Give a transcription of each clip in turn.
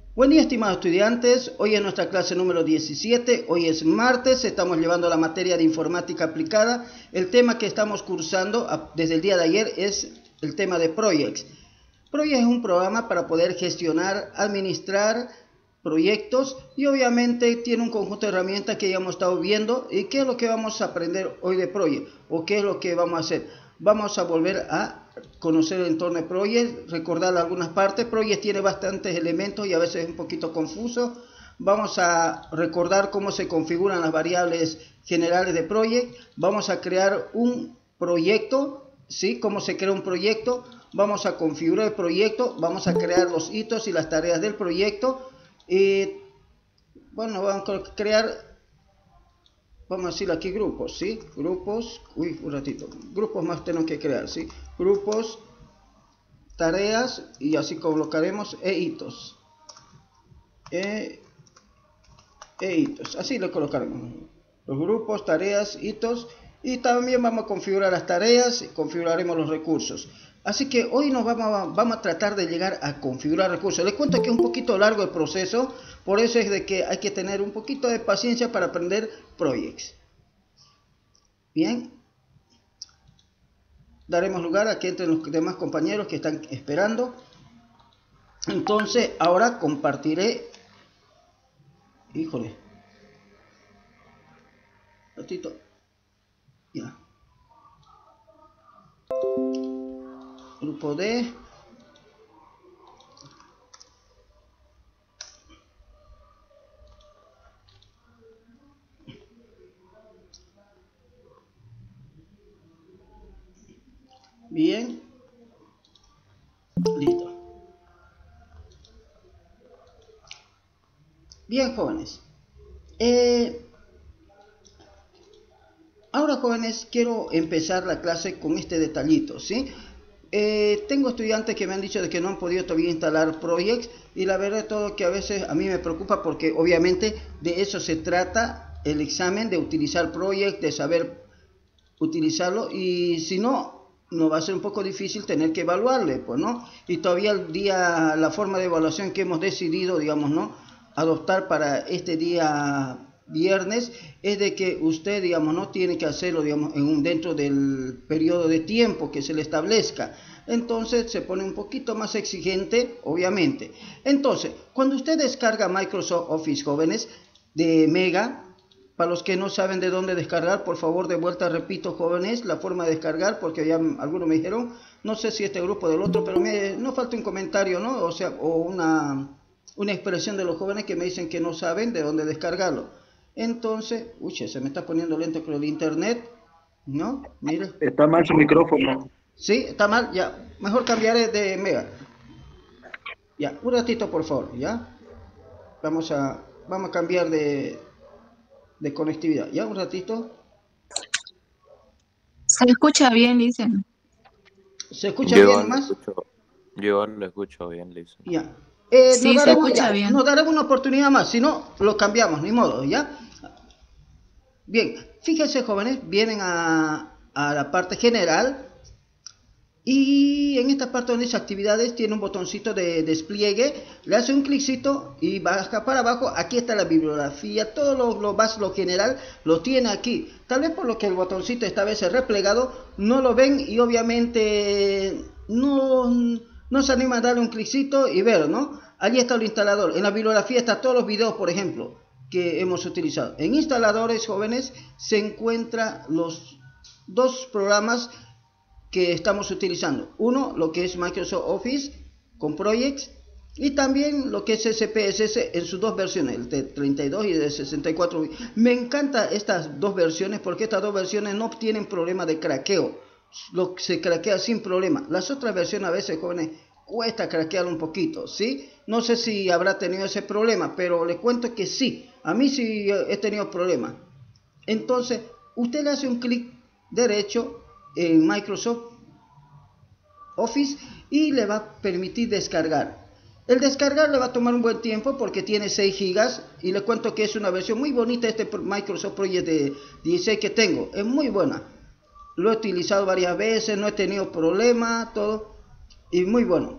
Buen día, estimados estudiantes. Hoy es nuestra clase número 17. Hoy es martes. Estamos llevando la materia de informática aplicada. El tema que estamos cursando desde el día de ayer es el tema de Projects. Projects es un programa para poder gestionar, administrar proyectos y obviamente tiene un conjunto de herramientas que ya hemos estado viendo. ¿Y qué es lo que vamos a aprender hoy de Project? ¿O qué es lo que vamos a hacer? Vamos a volver a conocer el entorno de Project, recordar algunas partes. Project tiene bastantes elementos y a veces es un poquito confuso. Vamos a recordar cómo se configuran las variables generales de Project. Vamos a crear un proyecto, ¿sí? Cómo se crea un proyecto. Vamos a configurar el proyecto. Vamos a crear los hitos y las tareas del proyecto. Bueno, vamos a crear, vamos a decir aquí grupos, ¿sí? Grupos, un ratito, grupos más tenemos que crear, ¿sí? Grupos, tareas y así colocaremos hitos. Hitos, así lo colocaremos. Los grupos, tareas, hitos y también vamos a configurar las tareas y configuraremos los recursos. Así que hoy vamos a tratar de llegar a configurar recursos. Les cuento que es un poquito largo el proceso, por eso es de que hay que tener un poquito de paciencia para aprender Projects. Bien, daremos lugar a que entren los demás compañeros que están esperando. Entonces, ahora compartiré. Híjole. Ratito. Ya. Grupo D. Bien. Listo. Bien, jóvenes. Ahora, jóvenes, quiero empezar la clase con este detallito, ¿sí? Tengo estudiantes que me han dicho de que no han podido todavía instalar Projects y la verdad es todo que a veces a mí me preocupa porque obviamente de eso se trata el examen, de utilizar Projects, de saber utilizarlo y si no, nos va a ser un poco difícil tener que evaluarle, pues, ¿no? Y todavía la forma de evaluación que hemos decidido, digamos, ¿no?, adoptar para este día viernes es de que usted, digamos, no tiene que hacerlo, digamos, dentro del periodo de tiempo que se le establezca. Entonces se pone un poquito más exigente, obviamente. Entonces, cuando usted descarga Microsoft Office, jóvenes, de Mega, para los que no saben de dónde descargar, por favor, de vuelta repito, jóvenes, la forma de descargar, porque ya algunos me dijeron, no sé si este grupo del otro, pero no falta un comentario, ¿no? O sea, o una expresión de los jóvenes que me dicen que no saben de dónde descargarlo. Entonces, se me está poniendo lento con el internet, ¿no? Mire. Está mal su micrófono. Sí, está mal, ya. Mejor cambiaré de Mega. Ya, un ratito, por favor, ¿ya? Vamos a cambiar de conectividad, ¿ya? Un ratito. Se escucha bien, dicen. ¿Se escucha bien nomás? Yo lo escucho bien, Lisa. Ya. Sí, se escucha bien. Nos daremos una oportunidad más, si no, lo cambiamos, ni modo, ¿ya? Bien, fíjense, jóvenes, vienen a la parte general y en esta parte donde dice actividades tiene un botoncito de despliegue, le hace un cliccito y baja para abajo. Aquí está la bibliografía, todo lo general lo tiene aquí. Tal vez por lo que el botoncito esta vez es replegado, no lo ven y obviamente no se anima a darle un cliccito y ver, ¿no? Allí está el instalador. En la bibliografía están todos los videos, por ejemplo, que hemos utilizado. En instaladores, jóvenes, se encuentran los dos programas que estamos utilizando. Uno, lo que es Microsoft Office con Projects, y también lo que es SPSS en sus dos versiones, el de 32 y de 64. Me encantan estas dos versiones porque estas dos versiones no tienen problema de craqueo. Se craquea sin problema. Las otras versiones a veces, jóvenes, cuesta craquear un poquito, ¿sí? No sé si habrá tenido ese problema, pero les cuento que sí. A mí sí he tenido problemas. Entonces, usted le hace un clic derecho en Microsoft Office y le va a permitir descargar. El descargar le va a tomar un buen tiempo porque tiene 6 gigas y le cuento que es una versión muy bonita. Este Microsoft Project de 16 que tengo es muy buena. Lo he utilizado varias veces, no he tenido problema, todo, y muy bueno.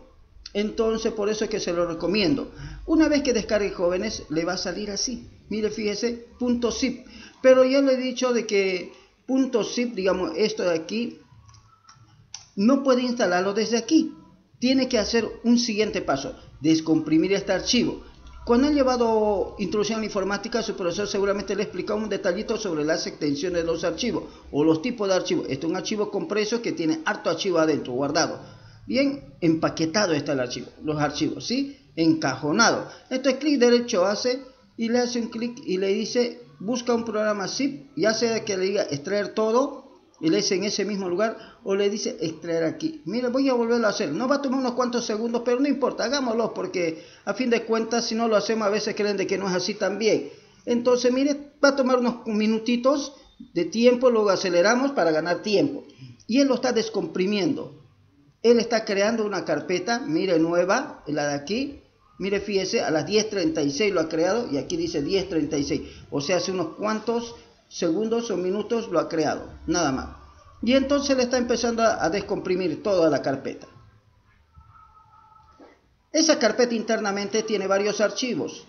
Entonces, por eso es que se lo recomiendo. Una vez que descargue, jóvenes, le va a salir así. Mire, fíjese, .zip. Pero ya le he dicho de que .zip, digamos, esto de aquí, no puede instalarlo desde aquí. Tiene que hacer un siguiente paso, descomprimir este archivo. Cuando han llevado introducción a la informática, su profesor seguramente le explicó un detallito sobre las extensiones de los archivos o los tipos de archivos. Este es un archivo compreso que tiene harto archivo adentro, guardado. Bien empaquetado está el archivo, los archivos, ¿sí? Encajonado. Entonces clic derecho hace y le hace un clic y le dice busca un programa zip, ya sea que le diga extraer todo y le dice en ese mismo lugar o le dice extraer aquí. Mira, voy a volverlo a hacer, no va a tomar unos cuantos segundos, pero no importa, hagámoslo porque a fin de cuentas si no lo hacemos a veces creen de que no es así también. Entonces mire, va a tomar unos minutitos de tiempo, luego aceleramos para ganar tiempo y él lo está descomprimiendo. Él está creando una carpeta, mire, nueva, la de aquí. Mire, fíjese, a las 10:36 lo ha creado y aquí dice 10:36. O sea, hace unos cuantos segundos o minutos lo ha creado, nada más. Y entonces le está empezando a descomprimir toda la carpeta. Esa carpeta internamente tiene varios archivos.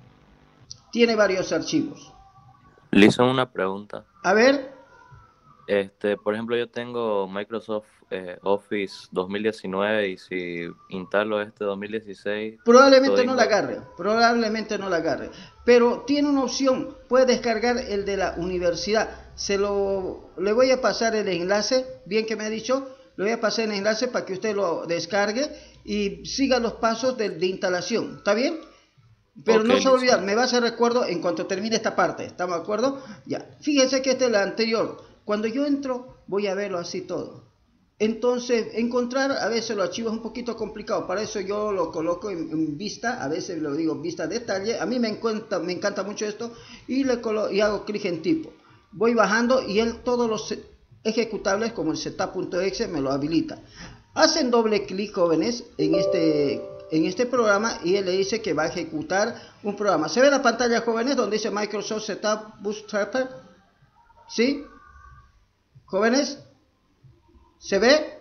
Le hice una pregunta. A ver. Por ejemplo, yo tengo Microsoft Office 2019 y si instalo 2016... Probablemente no la agarre, pero tiene una opción, puede descargar el de la universidad. Le voy a pasar el enlace, bien que me ha dicho, le voy a pasar el enlace para que usted lo descargue y siga los pasos de instalación, ¿está bien? Pero okay, no se olvide, me va a hacer recuerdo en cuanto termine esta parte, ¿estamos de acuerdo? Ya, fíjense que este es el anterior. Cuando yo entro, voy a verlo así todo. Entonces, encontrar a veces los archivos es un poquito complicado. Para eso yo lo coloco en vista, a veces lo digo vista detalle. A mí me encanta mucho esto y hago clic en tipo. Voy bajando y él todos los ejecutables como el setup.exe me lo habilita. Hacen doble clic, jóvenes, en este programa y él le dice que va a ejecutar un programa. ¿Se ve la pantalla, jóvenes, donde dice Microsoft Setup Bootstrapper? ¿Sí? Jóvenes, ¿se ve?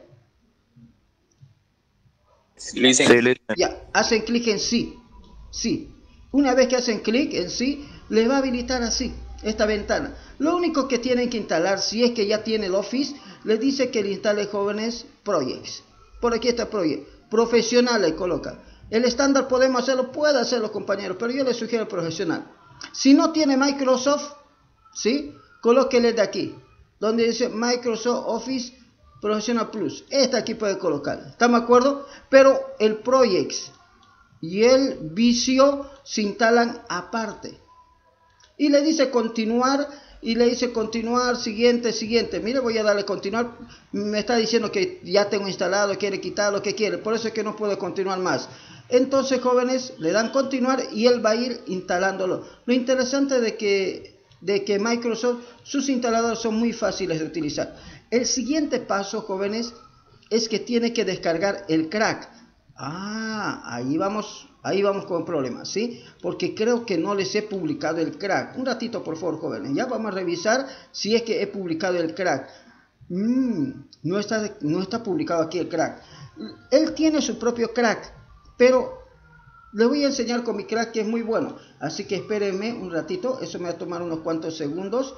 Sí. Ya, hacen clic en sí. Sí. Una vez que hacen clic en sí, les va a habilitar así esta ventana. Lo único que tienen que instalar, si es que ya tiene el Office, les dice que le instale, jóvenes, Projects. Por aquí está Project. Profesional le coloca. El estándar podemos hacerlo, puede hacerlo, compañeros, pero yo les sugiero el profesional. Si no tiene Microsoft, ¿sí? Colóquele de aquí, donde dice Microsoft Office Professional Plus. Esta aquí puede colocar. ¿Estamos de acuerdo? Pero el Projects y el Visio se instalan aparte. Y le dice continuar. Y le dice continuar, siguiente. Mire, voy a darle continuar. Me está diciendo que ya tengo instalado, quiere quitarlo, que quiere. Por eso es que no puedo continuar más. Entonces, jóvenes, le dan continuar y él va a ir instalándolo. Lo interesante de que Microsoft, sus instaladores son muy fáciles de utilizar. El siguiente paso, jóvenes, es que tiene que descargar el crack. Ahí vamos con problemas, ¿sí? Porque creo que no les he publicado el crack. Un ratito, por favor, jóvenes. Ya vamos a revisar si es que he publicado el crack. No está publicado aquí el crack. Él tiene su propio crack, pero les voy a enseñar con mi crack que es muy bueno. Así que espérenme un ratito. Eso me va a tomar unos cuantos segundos.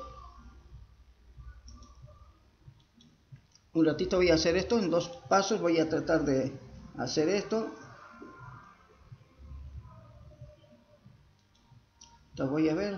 Un ratito voy a hacer esto en 2 pasos. Voy a tratar de hacer esto. Entonces voy a ver.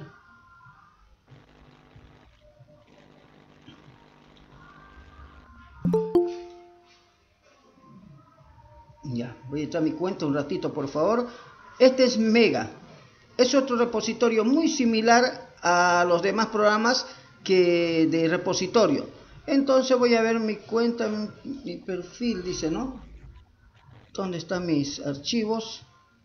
Ya, voy a echar mi cuenta un ratito, por favor. Este es Mega. Es otro repositorio muy similar a los demás programas que de repositorio. Entonces voy a ver mi cuenta, mi perfil, dice, ¿no? ¿Dónde están mis archivos?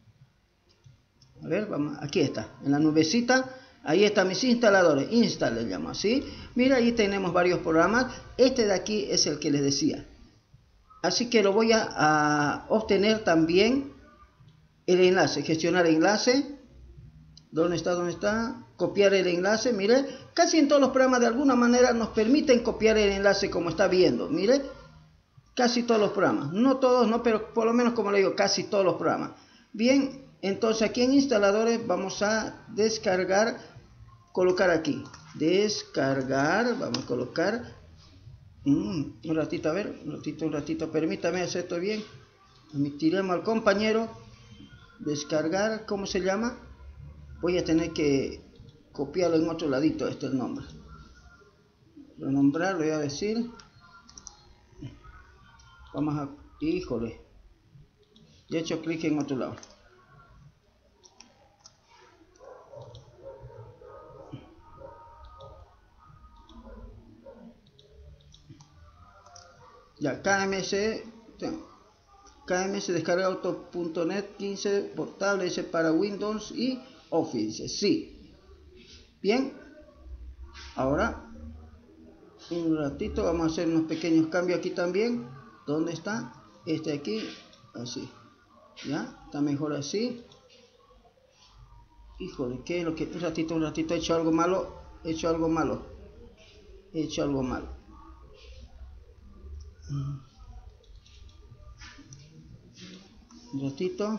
A ver, vamos, aquí está, en la nubecita. Ahí están mis instaladores, install le llamo así. Mira, ahí tenemos varios programas. Este de aquí es el que les decía. Así que lo voy a obtener también el enlace, gestionar enlace. ¿Dónde está? Copiar el enlace, mire. Casi en todos los programas de alguna manera nos permiten copiar el enlace como está viendo, mire. casi todos los programas. No todos, no, pero por lo menos, como le digo, casi todos los programas. Bien, entonces aquí en instaladores vamos a descargar, colocar aquí, descargar, vamos a colocar, un ratito, a ver, un ratito, permítame hacer esto bien. Tiremos al compañero, descargar, ¿cómo se llama? Voy a tener que copiarlo en otro ladito, este es el nombre. Renombrar, lo voy a decir. Vamos a, híjole, ya he hecho clic en otro lado. Ya, KMS descarga auto.net 15 portable, ese para Windows y Office, sí. Bien, ahora un ratito vamos a hacer unos pequeños cambios aquí también. ¿Dónde está? Este aquí, así. Ya, está mejor así. Híjole, ¿qué es lo que? Un ratito, he hecho algo malo. Un ratito.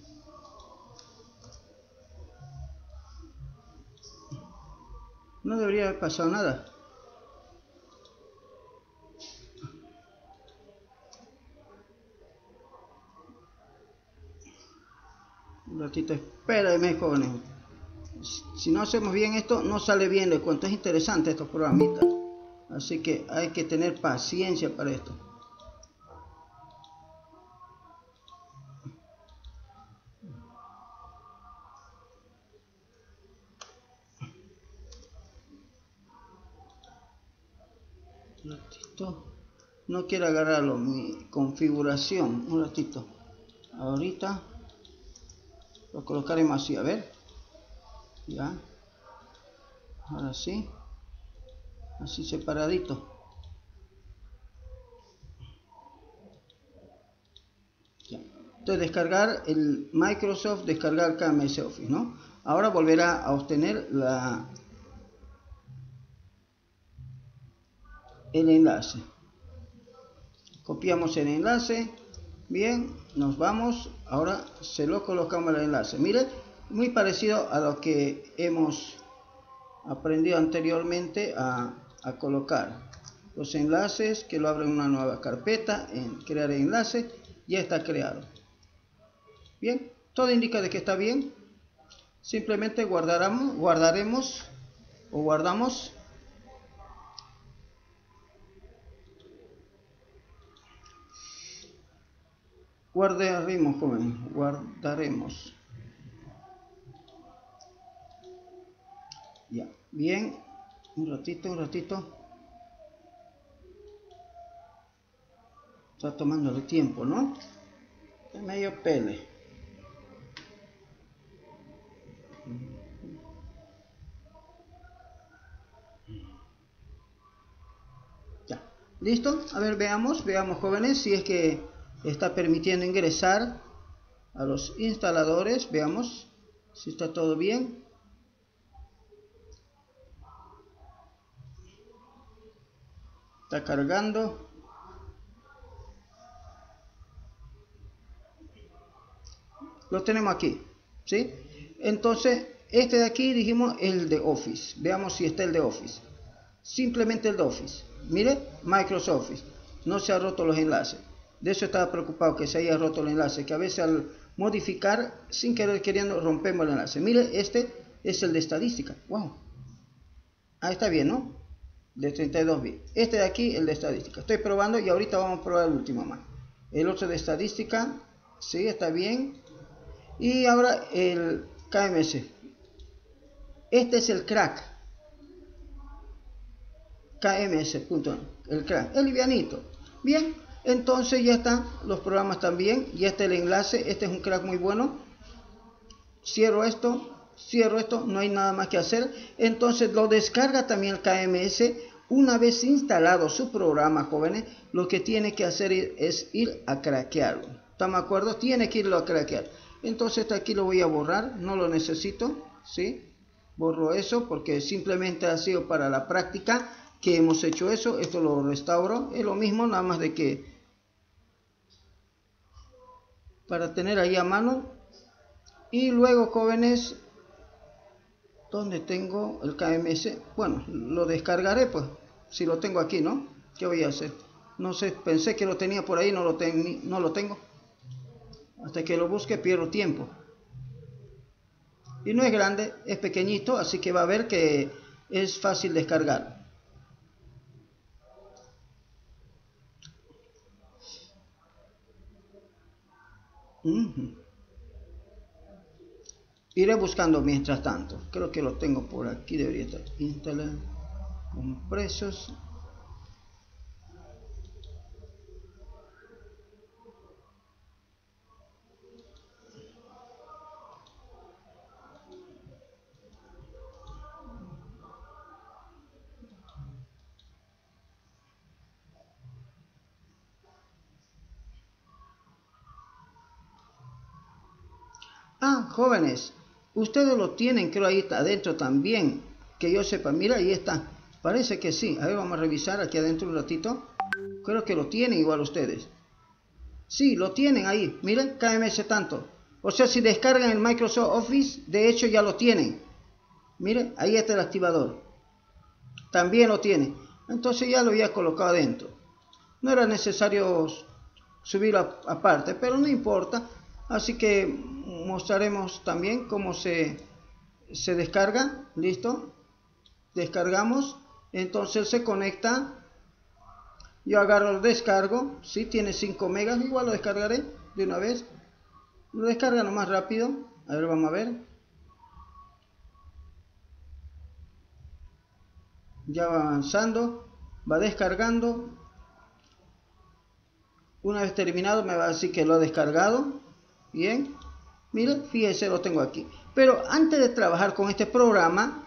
No debería haber pasado nada. Un ratito, espérenme, jóvenes. Si no hacemos bien esto, no sale bien. Les cuento, es interesante estos programitas. Así que hay que tener paciencia para esto. Un ratito. No quiero agarrarlo, mi configuración. Un ratito. Ahorita lo colocaremos así, a ver. Ya. Ahora sí. Así separadito. Ya. Entonces descargar el Microsoft, descargar KMS Office, ¿no? Ahora volverá a obtener el enlace. Copiamos el enlace. Bien, nos vamos. Ahora se lo colocamos el enlace. Mire, muy parecido a lo que hemos aprendido anteriormente a colocar los enlaces, que lo abren una nueva carpeta en crear enlace. Ya está creado. Bien, todo indica de que está bien. Simplemente guardamos guardaremos. Ya, bien, un ratito. Está tomando el tiempo, ¿no? Es medio pele. Ya, listo. A ver, veamos jóvenes, si es que está permitiendo ingresar a los instaladores. Veamos si está todo bien. Está cargando. Lo tenemos aquí, ¿sí? Entonces, este de aquí dijimos el de Office. Veamos si está el de Office. Simplemente el de Office. Mire, Microsoft Office. No se ha roto los enlaces. De eso estaba preocupado, que se haya roto el enlace. Que a veces al modificar, sin querer queriendo, rompemos el enlace. Mire, este es el de estadística. Wow. Ah, está bien, ¿no? De 32 bits. Este de aquí, el de estadística. Estoy probando y ahorita vamos a probar el último más. El otro de estadística. Sí, está bien. Y ahora el KMS. Este es el crack. KMS. El crack. El livianito. Bien. Entonces ya están los programas también. Ya está el enlace. Este es un crack muy bueno. Cierro esto. No hay nada más que hacer. Entonces lo descarga también el KMS. Una vez instalado su programa, jóvenes, lo que tiene que hacer es ir a craquearlo. ¿Estamos de acuerdo? Tiene que irlo a craquear. Entonces aquí lo voy a borrar, no lo necesito, ¿sí? Borro eso porque simplemente ha sido para la práctica que hemos hecho eso. Esto lo restauro, es lo mismo, nada más de que para tener ahí a mano. Y luego, jóvenes, ¿dónde tengo el KMS? Bueno, lo descargaré, pues, si lo tengo aquí, ¿no? ¿Qué voy a hacer? No sé, pensé que lo tenía por ahí, no lo tengo. Hasta que lo busque pierdo tiempo. Y no es grande, es pequeñito, así que va a ver que es fácil descargar. Iré buscando mientras tanto. Creo que lo tengo por aquí, debería estar. Instalar compresos. Ah, jóvenes, ustedes lo tienen, creo ahí está adentro también, que yo sepa. Mira, ahí está, parece que sí. A ver, vamos a revisar aquí adentro un ratito. Creo que lo tienen igual ustedes. Sí, lo tienen ahí, miren, KMS tanto. O sea, si descargan el Microsoft Office, de hecho ya lo tienen. Miren, ahí está el activador. También lo tienen. Entonces ya lo había colocado adentro. No era necesario subirlo aparte, pero no importa. Así que mostraremos también cómo se descarga. Listo, descargamos, entonces se conecta. Yo agarro el descargo, si tiene 5 megas, igual lo descargaré de una vez. Lo descarga lo más rápido. A ver, vamos a ver. Ya va avanzando, va descargando. Una vez terminado me va a decir que lo ha descargado. Bien, miren, fíjense, lo tengo aquí. Pero antes de trabajar con este programa,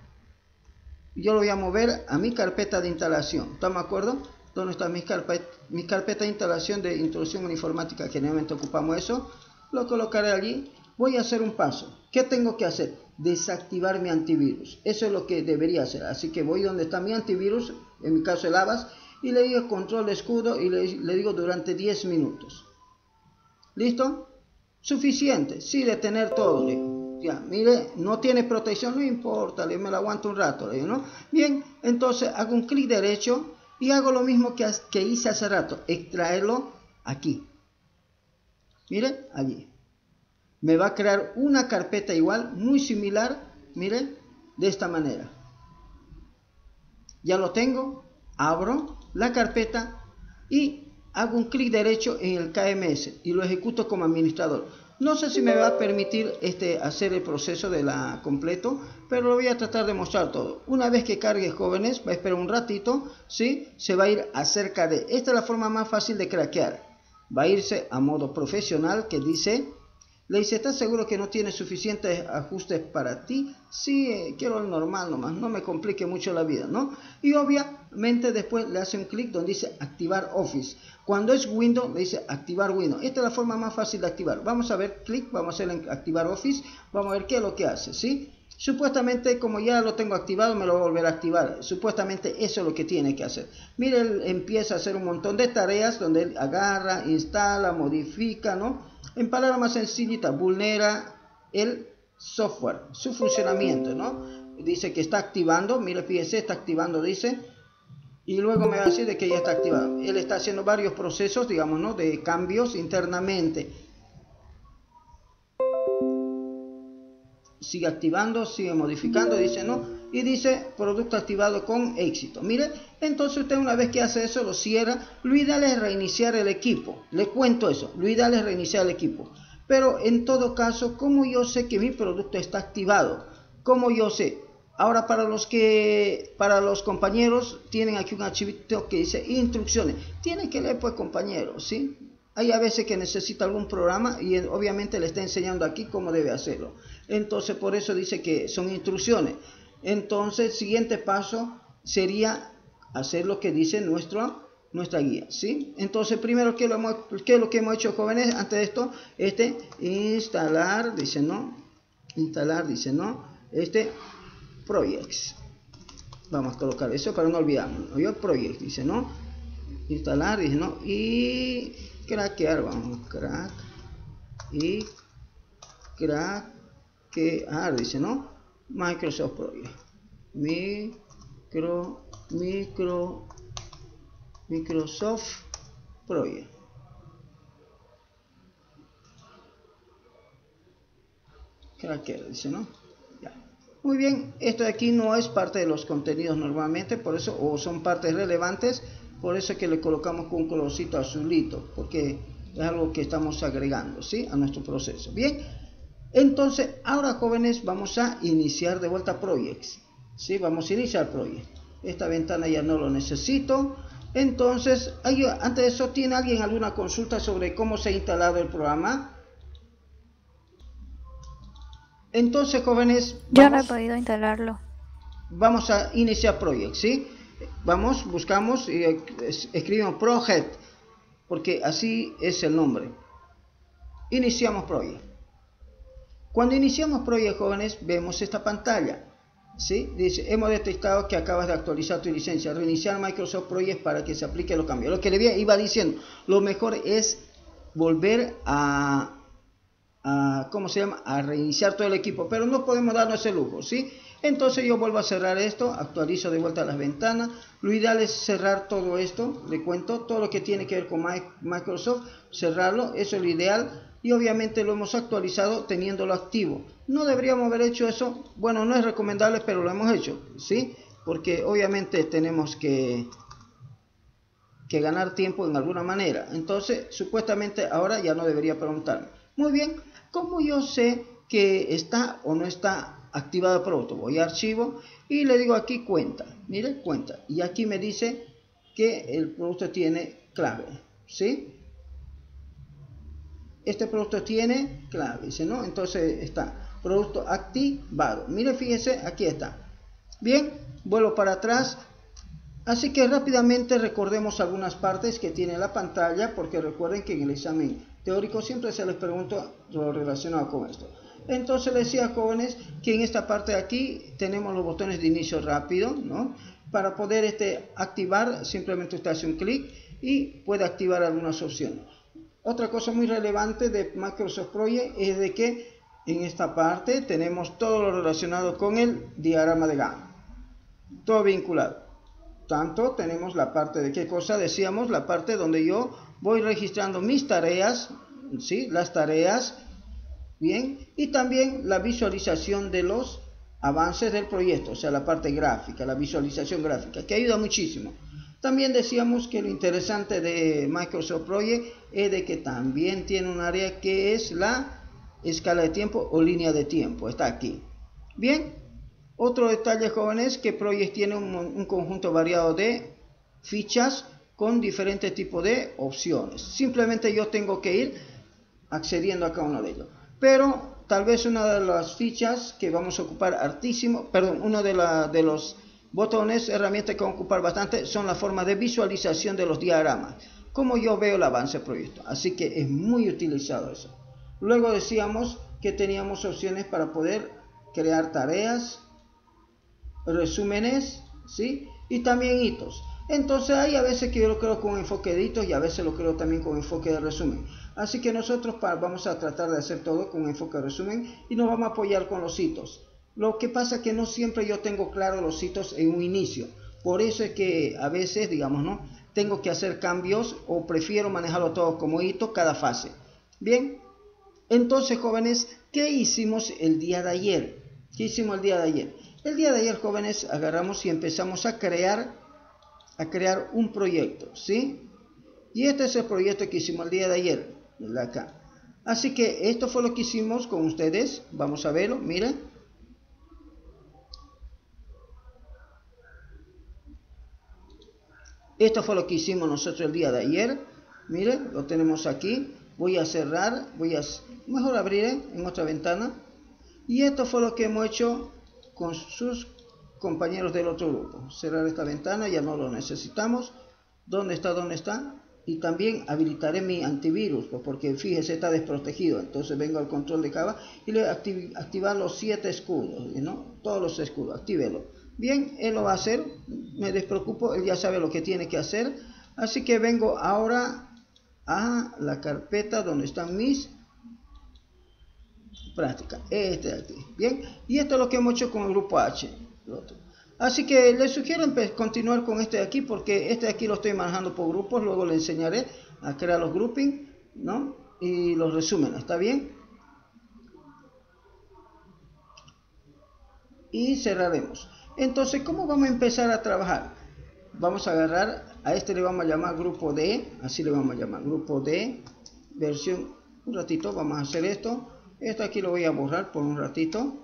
yo lo voy a mover a mi carpeta de instalación. ¿Estamos de acuerdo? ¿Dónde está mi carpeta de instalación de introducción en informática? Generalmente ocupamos eso. Lo colocaré allí. Voy a hacer un paso. ¿Qué tengo que hacer? Desactivar mi antivirus. Eso es lo que debería hacer. Así que voy donde está mi antivirus, en mi caso el Avast, y le digo control de escudo y le digo durante 10 minutos. ¿Listo? Suficiente. Sí, detener todo. Ya, mire, no tiene protección, no importa, me lo aguanto un rato, ¿no? Bien, entonces hago un clic derecho y hago lo mismo que hice hace rato, extraerlo aquí. Mire, allí. Me va a crear una carpeta igual, muy similar, mire, de esta manera. Ya lo tengo, abro la carpeta y hago un clic derecho en el KMS y lo ejecuto como administrador. No sé si me va a permitir hacer el proceso de la completo, pero lo voy a tratar de mostrar todo. Una vez que cargue, jóvenes, va a esperar un ratito, ¿sí? Se va a ir acerca de... Esta es la forma más fácil de craquear. Va a irse a modo profesional, que dice... Le dice, ¿estás seguro que no tiene suficientes ajustes para ti? Sí, quiero el normal nomás, no me complique mucho la vida, ¿no? Y obviamente después le hace un clic donde dice activar Office. Cuando es Windows, le dice activar Windows. Esta es la forma más fácil de activar. Vamos a ver, clic, vamos a hacer en activar Office. Vamos a ver qué es lo que hace, ¿sí? Supuestamente, como ya lo tengo activado, me lo voy a volver a activar. Supuestamente eso es lo que tiene que hacer. Mire, él empieza a hacer un montón de tareas donde él agarra, instala, modifica, ¿no? En palabras más sencillitas, vulnera el software, su funcionamiento, ¿no? Dice que está activando, mire, fíjese, está activando, dice, y luego me va a decir de que ya está activado. Él está haciendo varios procesos, digamos, ¿no? De cambios internamente. Sigue activando, sigue modificando, dice, ¿no? Y dice, producto activado con éxito. Mire, entonces usted una vez que hace eso, lo cierra. Lo ideal es reiniciar el equipo. Le cuento eso, lo ideal es reiniciar el equipo. Pero en todo caso, ¿cómo yo sé que mi producto está activado? ¿Cómo yo sé? Ahora, para los compañeros, tienen aquí un archivito que dice instrucciones. Tienen que leer, pues, compañeros, ¿sí? Hay a veces que necesita algún programa y obviamente le está enseñando aquí cómo debe hacerlo. Entonces, por eso dice que son instrucciones. Entonces, el siguiente paso sería hacer lo que dice nuestra guía, ¿sí? Entonces, primero, ¿qué es lo que hemos hecho, jóvenes? Antes de esto, instalar, dice no, projects. Vamos a colocar eso para no olvidarnos, ¿no? Projects, dice no, instalar, dice no, y craquear, vamos, crack, y craquear, dice, ¿no? Microsoft Project. Microsoft Project. Craquear, dice, ¿no? Ya. Muy bien, esto de aquí no es parte de los contenidos normalmente, por eso, o son partes relevantes, por eso es que le colocamos con un colorcito azulito, porque es algo que estamos agregando, ¿sí? A nuestro proceso. Bien, entonces ahora, jóvenes, vamos a iniciar de vuelta Projects, ¿sí? Vamos a iniciar Project. Esta ventana ya no lo necesito. Entonces, antes de eso, ¿tiene alguien alguna consulta sobre cómo se ha instalado el programa? Entonces, jóvenes, yo no he podido instalarlo. Vamos a iniciar Project, ¿sí? Vamos, buscamos y escribimos Project, porque así es el nombre. Iniciamos Project. Cuando iniciamos Project, jóvenes, vemos esta pantalla, ¿sí? Dice, hemos detectado que acabas de actualizar tu licencia. Reiniciar Microsoft Project para que se aplique los cambios. Lo que le iba diciendo, lo mejor es volver a ¿cómo se llama? A reiniciar todo el equipo, pero no podemos darnos ese lujo, ¿sí? Entonces yo vuelvo a cerrar esto, actualizo de vuelta las ventanas. Lo ideal es cerrar todo esto, le cuento, todo lo que tiene que ver con Microsoft, cerrarlo, eso es lo ideal. Y obviamente lo hemos actualizado teniéndolo activo. No deberíamos haber hecho eso, bueno, no es recomendable, pero lo hemos hecho, ¿sí? Porque obviamente tenemos que ganar tiempo en alguna manera. Entonces, supuestamente ahora ya no debería preguntarme. Muy bien, ¿cómo yo sé que está o no está activado el producto? Voy a archivo y le digo aquí cuenta. Mire, cuenta. Y aquí me dice que el producto tiene clave, ¿sí? Este producto tiene clave, dice, ¿no? Entonces está producto activado. Mire, fíjese, aquí está. Bien, vuelvo para atrás. Así que rápidamente recordemos algunas partes que tiene la pantalla, porque recuerden que en el examen teórico siempre se les pregunta lo relacionado con esto. Entonces les decía, jóvenes, que en esta parte de aquí tenemos los botones de inicio rápido, ¿no? Para poder activar, simplemente usted hace un clic y puede activar algunas opciones. Otra cosa muy relevante de Microsoft Project es de que en esta parte tenemos todo lo relacionado con el diagrama de Gantt. Todo vinculado. Tanto tenemos la parte de qué cosa decíamos, la parte donde yo voy registrando mis tareas, ¿sí? Las tareas, bien, y también la visualización de los avances del proyecto, o sea, la parte gráfica, la visualización gráfica, que ayuda muchísimo. También decíamos que lo interesante de Microsoft Project es de que también tiene un área que es la escala de tiempo o línea de tiempo, está aquí. Bien. Otro detalle, jóvenes, que Project tiene un conjunto variado de fichas con diferentes tipos de opciones. Simplemente yo tengo que ir accediendo a cada uno de ellos. Pero tal vez una de las fichas que vamos a ocupar uno de los botones, herramientas que vamos a ocupar bastante, son la forma de visualización de los diagramas. Como yo veo el avance del proyecto. Así que es muy utilizado eso. Luego decíamos que teníamos opciones para poder crear tareas, resúmenes, ¿sí? Y también hitos. Entonces hay a veces que yo lo creo con enfoque de hitos y a veces lo creo también con enfoque de resumen. Así que nosotros vamos a tratar de hacer todo con enfoque de resumen y nos vamos a apoyar con los hitos. Lo que pasa es que no siempre yo tengo claro los hitos en un inicio. Por eso es que a veces, digamos, ¿no? Tengo que hacer cambios o prefiero manejarlo todo como hito cada fase. Bien, entonces, jóvenes, ¿qué hicimos el día de ayer? ¿Qué hicimos el día de ayer? El día de ayer, jóvenes, agarramos y empezamos a crear un proyecto, ¿sí? Y este es el proyecto que hicimos el día de ayer, de acá. Así que esto fue lo que hicimos con ustedes. Vamos a verlo, miren. Esto fue lo que hicimos nosotros el día de ayer. Miren, lo tenemos aquí. Voy a cerrar, mejor abrir en otra ventana. Y esto fue lo que hemos hecho con sus compañeros del otro grupo. Cerrar esta ventana, ya no lo necesitamos. ¿Dónde está? ¿Dónde está? Y también habilitaré mi antivirus, porque fíjese, está desprotegido. Entonces vengo al control de Java y le activar los 7 escudos, ¿no? Todos los escudos, actívelo. Bien, él lo va a hacer, me despreocupo, él ya sabe lo que tiene que hacer. Así que vengo ahora a la carpeta donde están mis práctica, este de aquí, bien, y esto es lo que hemos hecho con el grupo H, el otro. Así que les sugiero continuar con este de aquí, porque este de aquí lo estoy manejando por grupos, luego le enseñaré a crear los grouping, ¿no? Y los resúmenes, ¿está bien? Y cerraremos. Entonces, ¿cómo vamos a empezar a trabajar? Vamos a agarrar, a este le vamos a llamar grupo D, así le vamos a llamar, grupo D, versión, un ratito, vamos a hacer esto. Esto aquí lo voy a borrar por un ratito.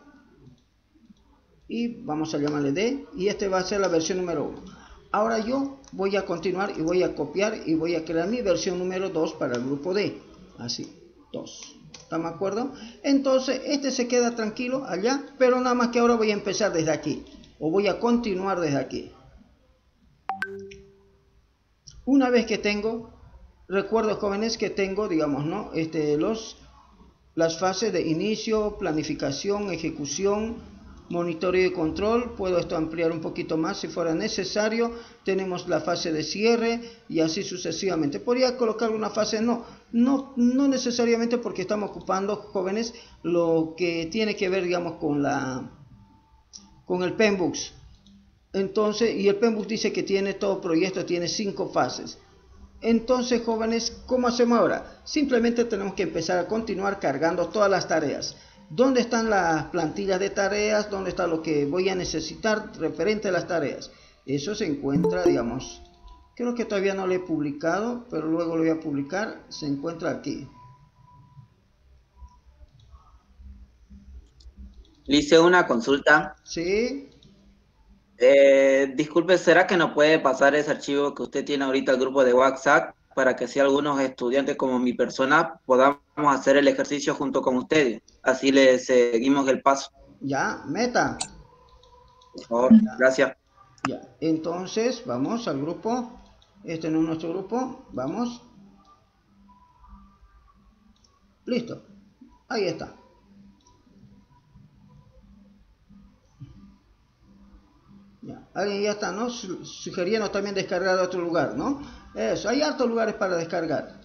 Y vamos a llamarle D, y este va a ser la versión número 1. Ahora yo voy a continuar y voy a copiar y voy a crear mi versión número 2 para el grupo D. Así, 2. ¿Estamos de acuerdo? Entonces este se queda tranquilo allá, pero nada más que ahora voy a empezar desde aquí. O voy a continuar desde aquí. Una vez que tengo, recuerdo jóvenes que tengo, digamos, ¿no? Las fases de inicio, planificación, ejecución, monitoreo y control. Puedo esto ampliar un poquito más si fuera necesario. Tenemos la fase de cierre y así sucesivamente. Podría colocar una fase, no necesariamente, porque estamos ocupando, jóvenes, lo que tiene que ver, digamos, con el Penbooks. Entonces, y el Penbook dice que tiene todo proyecto, tiene 5 fases. Entonces, jóvenes, ¿cómo hacemos ahora? Simplemente tenemos que empezar a continuar cargando todas las tareas. ¿Dónde están las plantillas de tareas? ¿Dónde está lo que voy a necesitar referente a las tareas? Eso se encuentra, digamos, creo que todavía no lo he publicado, pero luego lo voy a publicar. Se encuentra aquí. Le hice una consulta. Sí. Disculpe, ¿será que nos puede pasar ese archivo que usted tiene ahorita al grupo de WhatsApp para que si algunos estudiantes como mi persona podamos hacer el ejercicio junto con ustedes? Así le seguimos el paso. Ya, meta. Por favor, gracias. Ya, entonces vamos al grupo. Este no es nuestro grupo. Vamos. Listo. Ahí está. Ya, alguien ya está, ¿no? Sugiriendo también descargar de otro lugar, ¿no? Eso, hay hartos lugares para descargar.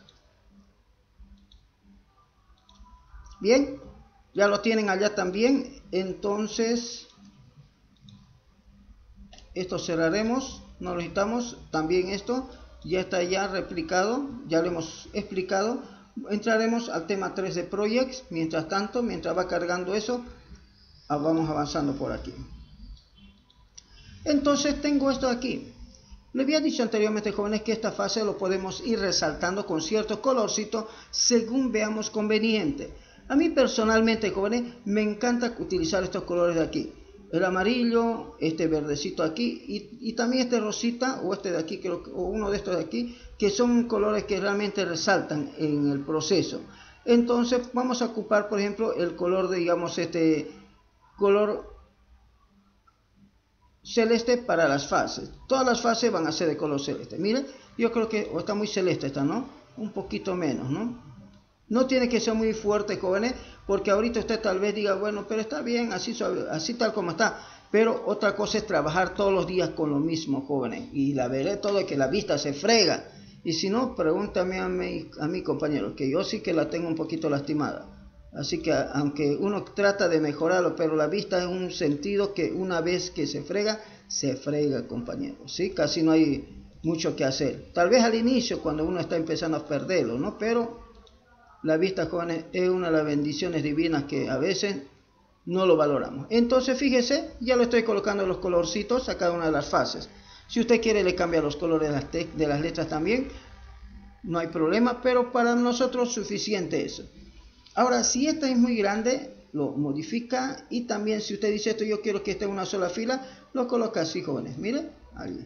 Bien, ya lo tienen allá también. Entonces, esto cerraremos, no lo necesitamos. También esto ya está ya replicado, ya lo hemos explicado. Entraremos al tema 3 de Projects. Mientras tanto, mientras va cargando eso, vamos avanzando por aquí. Entonces tengo esto aquí. Le había dicho anteriormente, jóvenes, que esta fase lo podemos ir resaltando con ciertos colorcitos según veamos conveniente. A mí personalmente, jóvenes, me encanta utilizar estos colores de aquí. El amarillo, este verdecito aquí y también este rosita o este de aquí, o uno de estos de aquí, que son colores que realmente resaltan en el proceso. Entonces vamos a ocupar, por ejemplo, el color de, digamos, este color celeste para las fases. Todas las fases van a ser de color celeste. Miren, yo creo que está muy celeste esta, ¿no? Un poquito menos, ¿no? No tiene que ser muy fuerte, jóvenes, porque ahorita usted tal vez diga, bueno, pero está bien, así tal como está. Pero otra cosa es trabajar todos los días con lo mismo, jóvenes. Y la veré todo, que la vista se frega. Y si no, pregúntame a mi compañero, que yo sí que la tengo un poquito lastimada. Así que aunque uno trata de mejorarlo, pero la vista es un sentido que una vez que se frega, compañero. ¿Sí? Casi no hay mucho que hacer. Tal vez al inicio, cuando uno está empezando a perderlo, ¿no? Pero la vista, jóvenes, es una de las bendiciones divinas que a veces no lo valoramos. Entonces, fíjese, ya lo estoy colocando los colorcitos a cada una de las fases. Si usted quiere, le cambia los colores de las letras también. No hay problema, pero para nosotros suficiente eso. Ahora, si esta es muy grande, lo modifica. Y también si usted dice esto, yo quiero que esté en una sola fila, lo coloca así, jóvenes. Miren, ahí.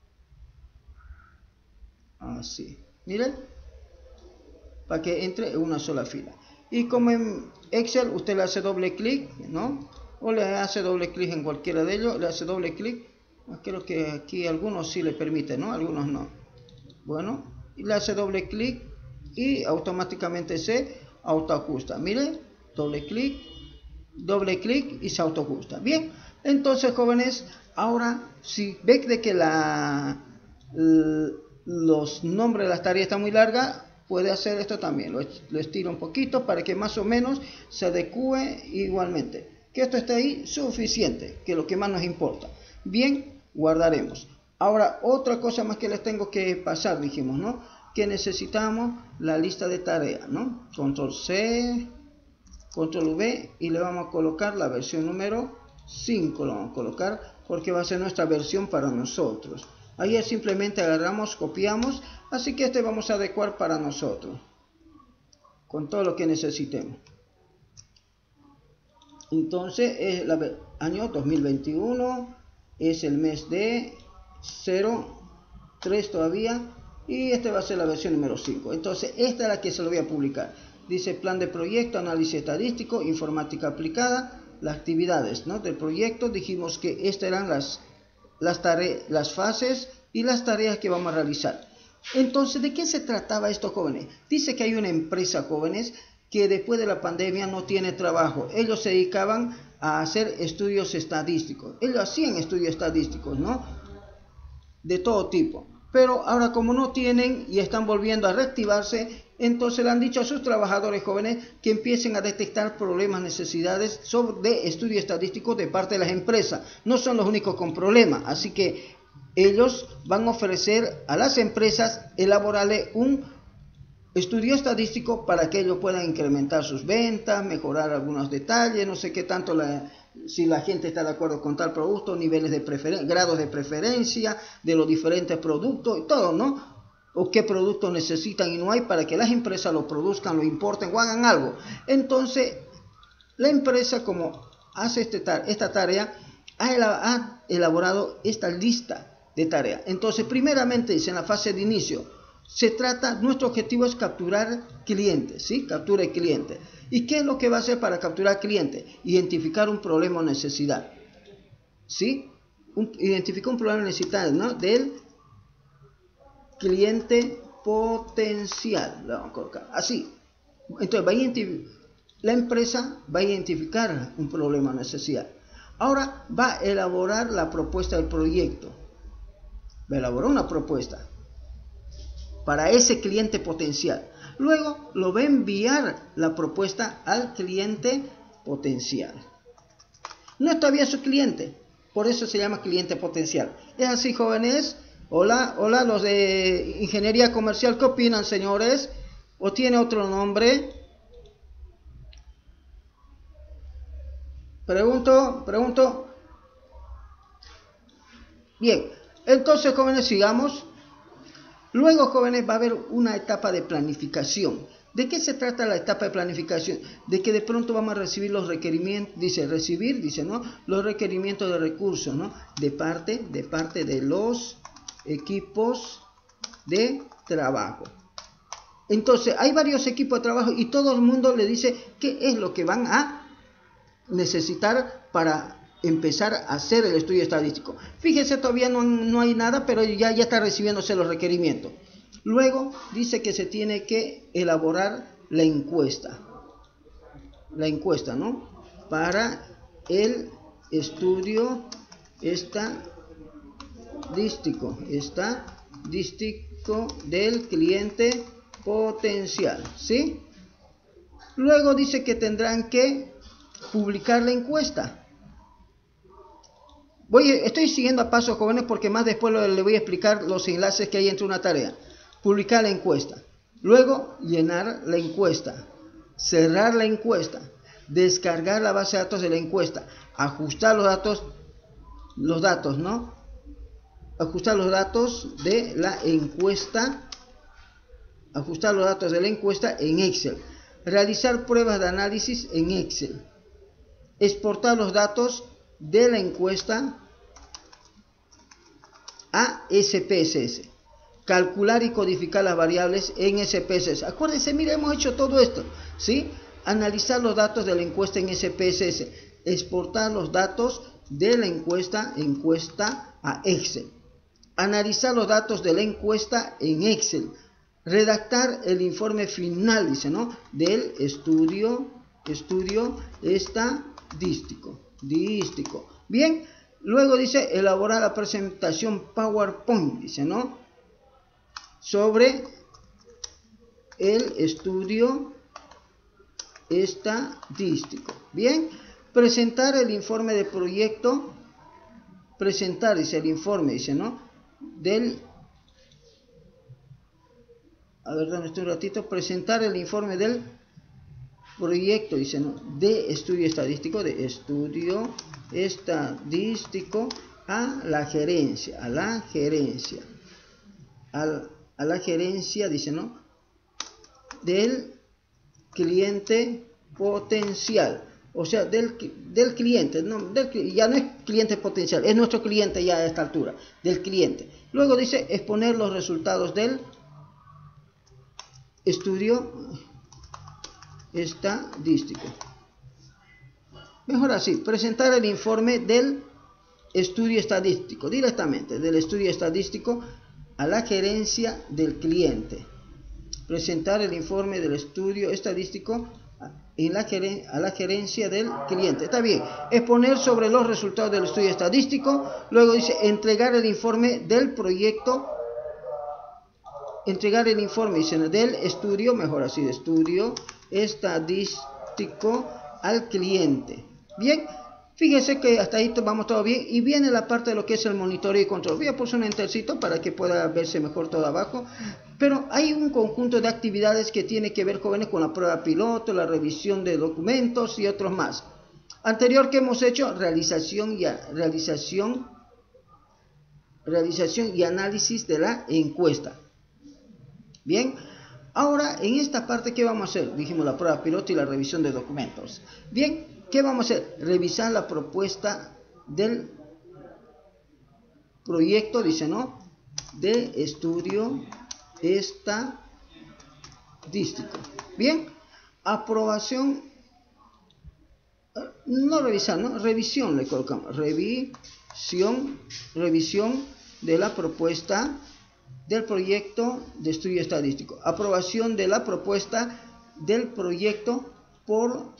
Así. Miren. Para que entre en una sola fila. Y como en Excel, usted le hace doble clic, ¿no? O le hace doble clic en cualquiera de ellos. Le hace doble clic. Creo que aquí algunos sí le permiten, ¿no? Algunos no. Bueno, y le hace doble clic y automáticamente se autoajusta. Miren, doble clic y se autoajusta. Bien, entonces, jóvenes, ahora si ve de que los nombres de las tareas están muy largas, puede hacer esto también. Lo estiro un poquito para que más o menos se adecue igualmente. Que esto esté ahí suficiente, que es lo que más nos importa. Bien, guardaremos. Ahora, otra cosa más que les tengo que pasar, dijimos, ¿no? Que necesitamos la lista de tareas, ¿no? Control C, Control V y le vamos a colocar la versión número 5, lo vamos a colocar porque va a ser nuestra versión para nosotros. Ahí simplemente agarramos, copiamos, así que este vamos a adecuar para nosotros, con todo lo que necesitemos. Entonces es el año 2021, es el mes de 03 todavía, y este va a ser la versión número 5. Entonces esta es la que se lo voy a publicar. Dice plan de proyecto, análisis estadístico, informática aplicada, las actividades, ¿no?, del proyecto. Dijimos que estas eran las fases y las tareas que vamos a realizar. Entonces, ¿de qué se trataba esto, jóvenes? Dice que hay una empresa, jóvenes, que después de la pandemia no tiene trabajo. Ellos se dedicaban a hacer estudios estadísticos. Ellos hacían estudios estadísticos, ¿no?, de todo tipo. Pero ahora, como no tienen y están volviendo a reactivarse, entonces le han dicho a sus trabajadores jóvenes que empiecen a detectar problemas, necesidades de estudio estadístico de parte de las empresas. No son los únicos con problemas, así que ellos van a ofrecer a las empresas elaborarle un estudio estadístico para que ellos puedan incrementar sus ventas, mejorar algunos detalles, no sé qué tanto, si la gente está de acuerdo con tal producto, niveles de preferencia, grados de preferencia de los diferentes productos y todo, ¿no? O qué productos necesitan y no hay para que las empresas lo produzcan, lo importen o hagan algo. Entonces, la empresa, como hace esta tarea, ha elaborado esta lista de tareas. Entonces, primeramente dice en la fase de inicio, nuestro objetivo es capturar clientes, ¿sí? Captura de clientes. ¿Y qué es lo que va a hacer para capturar clientes? Identificar un problema o necesidad, ¿sí? Identificar un problema o necesidad, ¿no?, del cliente potencial. Lo vamos a colocar así. Entonces, la empresa va a identificar un problema o necesidad. Ahora va a elaborar la propuesta del proyecto. Va a elaborar una propuesta para ese cliente potencial. Luego lo va a enviar la propuesta al cliente potencial. No es todavía su cliente, por eso se llama cliente potencial. ¿Es así, jóvenes? Hola, los de ingeniería comercial, ¿qué opinan, señores? ¿O tiene otro nombre? Pregunto. Bien, entonces, jóvenes, sigamos. Luego, jóvenes, va a haber una etapa de planificación. ¿De qué se trata la etapa de planificación? De que de pronto vamos a recibir los requerimientos, ¿no?, los requerimientos de recursos, ¿no?, de parte de los equipos de trabajo. Entonces, hay varios equipos de trabajo y todo el mundo le dice qué es lo que van a necesitar para empezar a hacer el estudio estadístico. Fíjense, todavía no hay nada, pero ya está recibiéndose los requerimientos. Luego dice que se tiene que elaborar la encuesta, ¿no?, para el estudio estadístico del cliente potencial, ¿sí? Luego dice que tendrán que publicar la encuesta. Estoy siguiendo a pasos, jóvenes, porque más después le voy a explicar los enlaces que hay entre una tarea. Publicar la encuesta. Luego, llenar la encuesta. Cerrar la encuesta. Descargar la base de datos de la encuesta. Ajustar los datos, ¿no? Ajustar los datos de la encuesta. Ajustar los datos de la encuesta en Excel. Realizar pruebas de análisis en Excel. Exportar los datos de la encuesta a SPSS. Calcular y codificar las variables en SPSS. Acuérdense, mira, hemos hecho todo esto, ¿sí? Analizar los datos de la encuesta en SPSS. Exportar los datos de la encuesta a Excel. Analizar los datos de la encuesta en Excel. Redactar el informe final, dice, ¿no?, del estudio estadístico. Bien, luego dice elaborar la presentación PowerPoint, dice, ¿no?, sobre el estudio estadístico. Bien, presentar el informe de proyecto, presentar, dice el informe, dice, ¿no? A ver, dame un ratito, presentar el informe del proyecto, dice, ¿no? De estudio estadístico, a la gerencia, dice, ¿no? Del cliente potencial, o sea, del cliente, no, ya no es cliente potencial, es nuestro cliente ya a esta altura, del cliente. Luego dice exponer los resultados del estudio estadístico. Mejor así, presentar el informe del estudio estadístico, directamente del estudio estadístico a la gerencia del cliente. Presentar el informe del estudio estadístico a la gerencia del cliente. Está bien. Exponer sobre los resultados del estudio estadístico. Luego dice entregar el informe del proyecto. Entregar el informe, dice, del estudio, mejor así, de estudio estadístico al cliente. Bien. Fíjense que hasta ahí vamos todo bien y viene la parte de lo que es el monitoreo y control. Voy a poner un entercito para que pueda verse mejor todo abajo. Pero hay un conjunto de actividades que tiene que ver, jóvenes, con la prueba piloto, la revisión de documentos y otros más. Anterior que hemos hecho, realización y análisis de la encuesta. Bien. Ahora, en esta parte, ¿qué vamos a hacer? Dijimos la prueba piloto y la revisión de documentos. Bien. ¿Qué vamos a hacer? Revisar la propuesta del proyecto, dice, ¿no? De estudio estadístico. Bien. Aprobación. No revisar, ¿no? Revisión le colocamos. Revisión de la propuesta del proyecto de estudio estadístico. Aprobación de la propuesta del proyecto por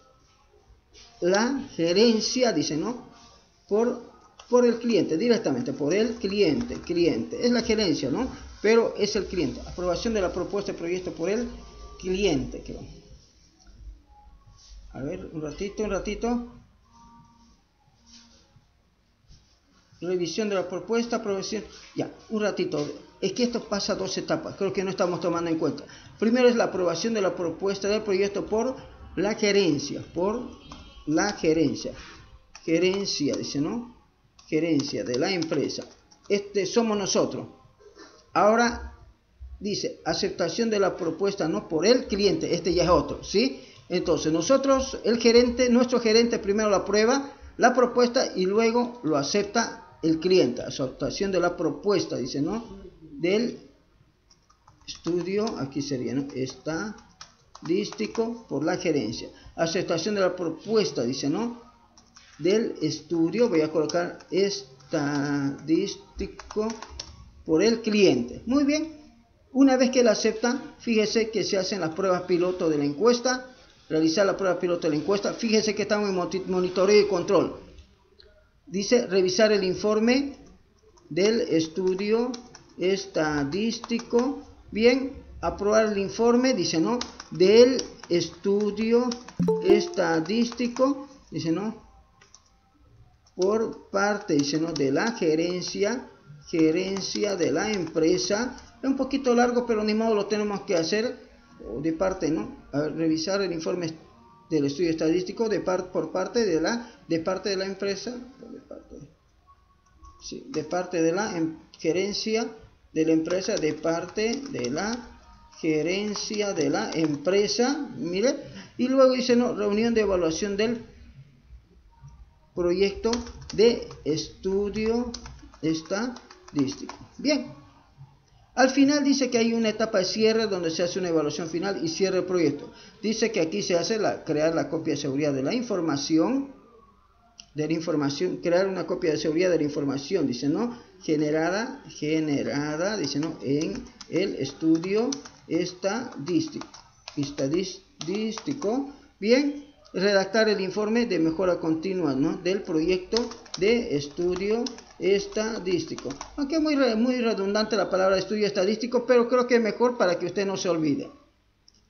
la gerencia, dice, ¿no? Por el cliente, directamente, por el cliente, es la gerencia, ¿no? Pero es el cliente. Aprobación de la propuesta de proyecto por el cliente. A ver, un ratito. Revisión de la propuesta, aprobación. Ya, un ratito. Es que esto pasa a dos etapas, creo que no estamos tomando en cuenta. Primero es la aprobación de la propuesta del proyecto por la gerencia, gerencia, dice, ¿no? Gerencia de la empresa. Somos nosotros. Ahora dice aceptación de la propuesta, no por el cliente, ya es otro, ¿sí? Entonces nosotros, nuestro gerente primero la aprueba la propuesta y luego lo acepta el cliente. Aceptación de la propuesta, dice, ¿no? Del estudio, aquí sería, ¿no? Estadístico por la gerencia. Aceptación de la propuesta, dice, ¿no? Del estudio, voy a colocar estadístico por el cliente. Muy bien. Una vez que la aceptan, fíjese que se hacen las pruebas piloto de la encuesta. Realizar la prueba piloto de la encuesta. Fíjese que estamos en monitoreo y control. Dice revisar el informe del estudio estadístico. Bien, aprobar el informe, dice, ¿no? Del estudio estadístico, dice, ¿no? Por parte, dice, ¿no? De la gerencia de la empresa. Es un poquito largo, pero ni modo, lo tenemos que hacer de parte, ¿no? A ver, revisar el informe del estudio estadístico por parte de la empresa, de parte de la gerencia de la empresa, de parte de la gerencia de la empresa, mire, y luego dice, no, reunión de evaluación del proyecto de estudio estadístico. Bien, al final dice que hay una etapa de cierre donde se hace una evaluación final y cierre el proyecto. Dice que aquí se hace crear la copia de seguridad de la información, crear una copia de seguridad de la información, dice, ¿no? Generada, dice, ¿no? En el estudio estadístico. Bien, redactar el informe de mejora continua, ¿no? Del proyecto de estudio estadístico. Aunque es muy redundante la palabra estudio estadístico, pero creo que es mejor para que usted no se olvide.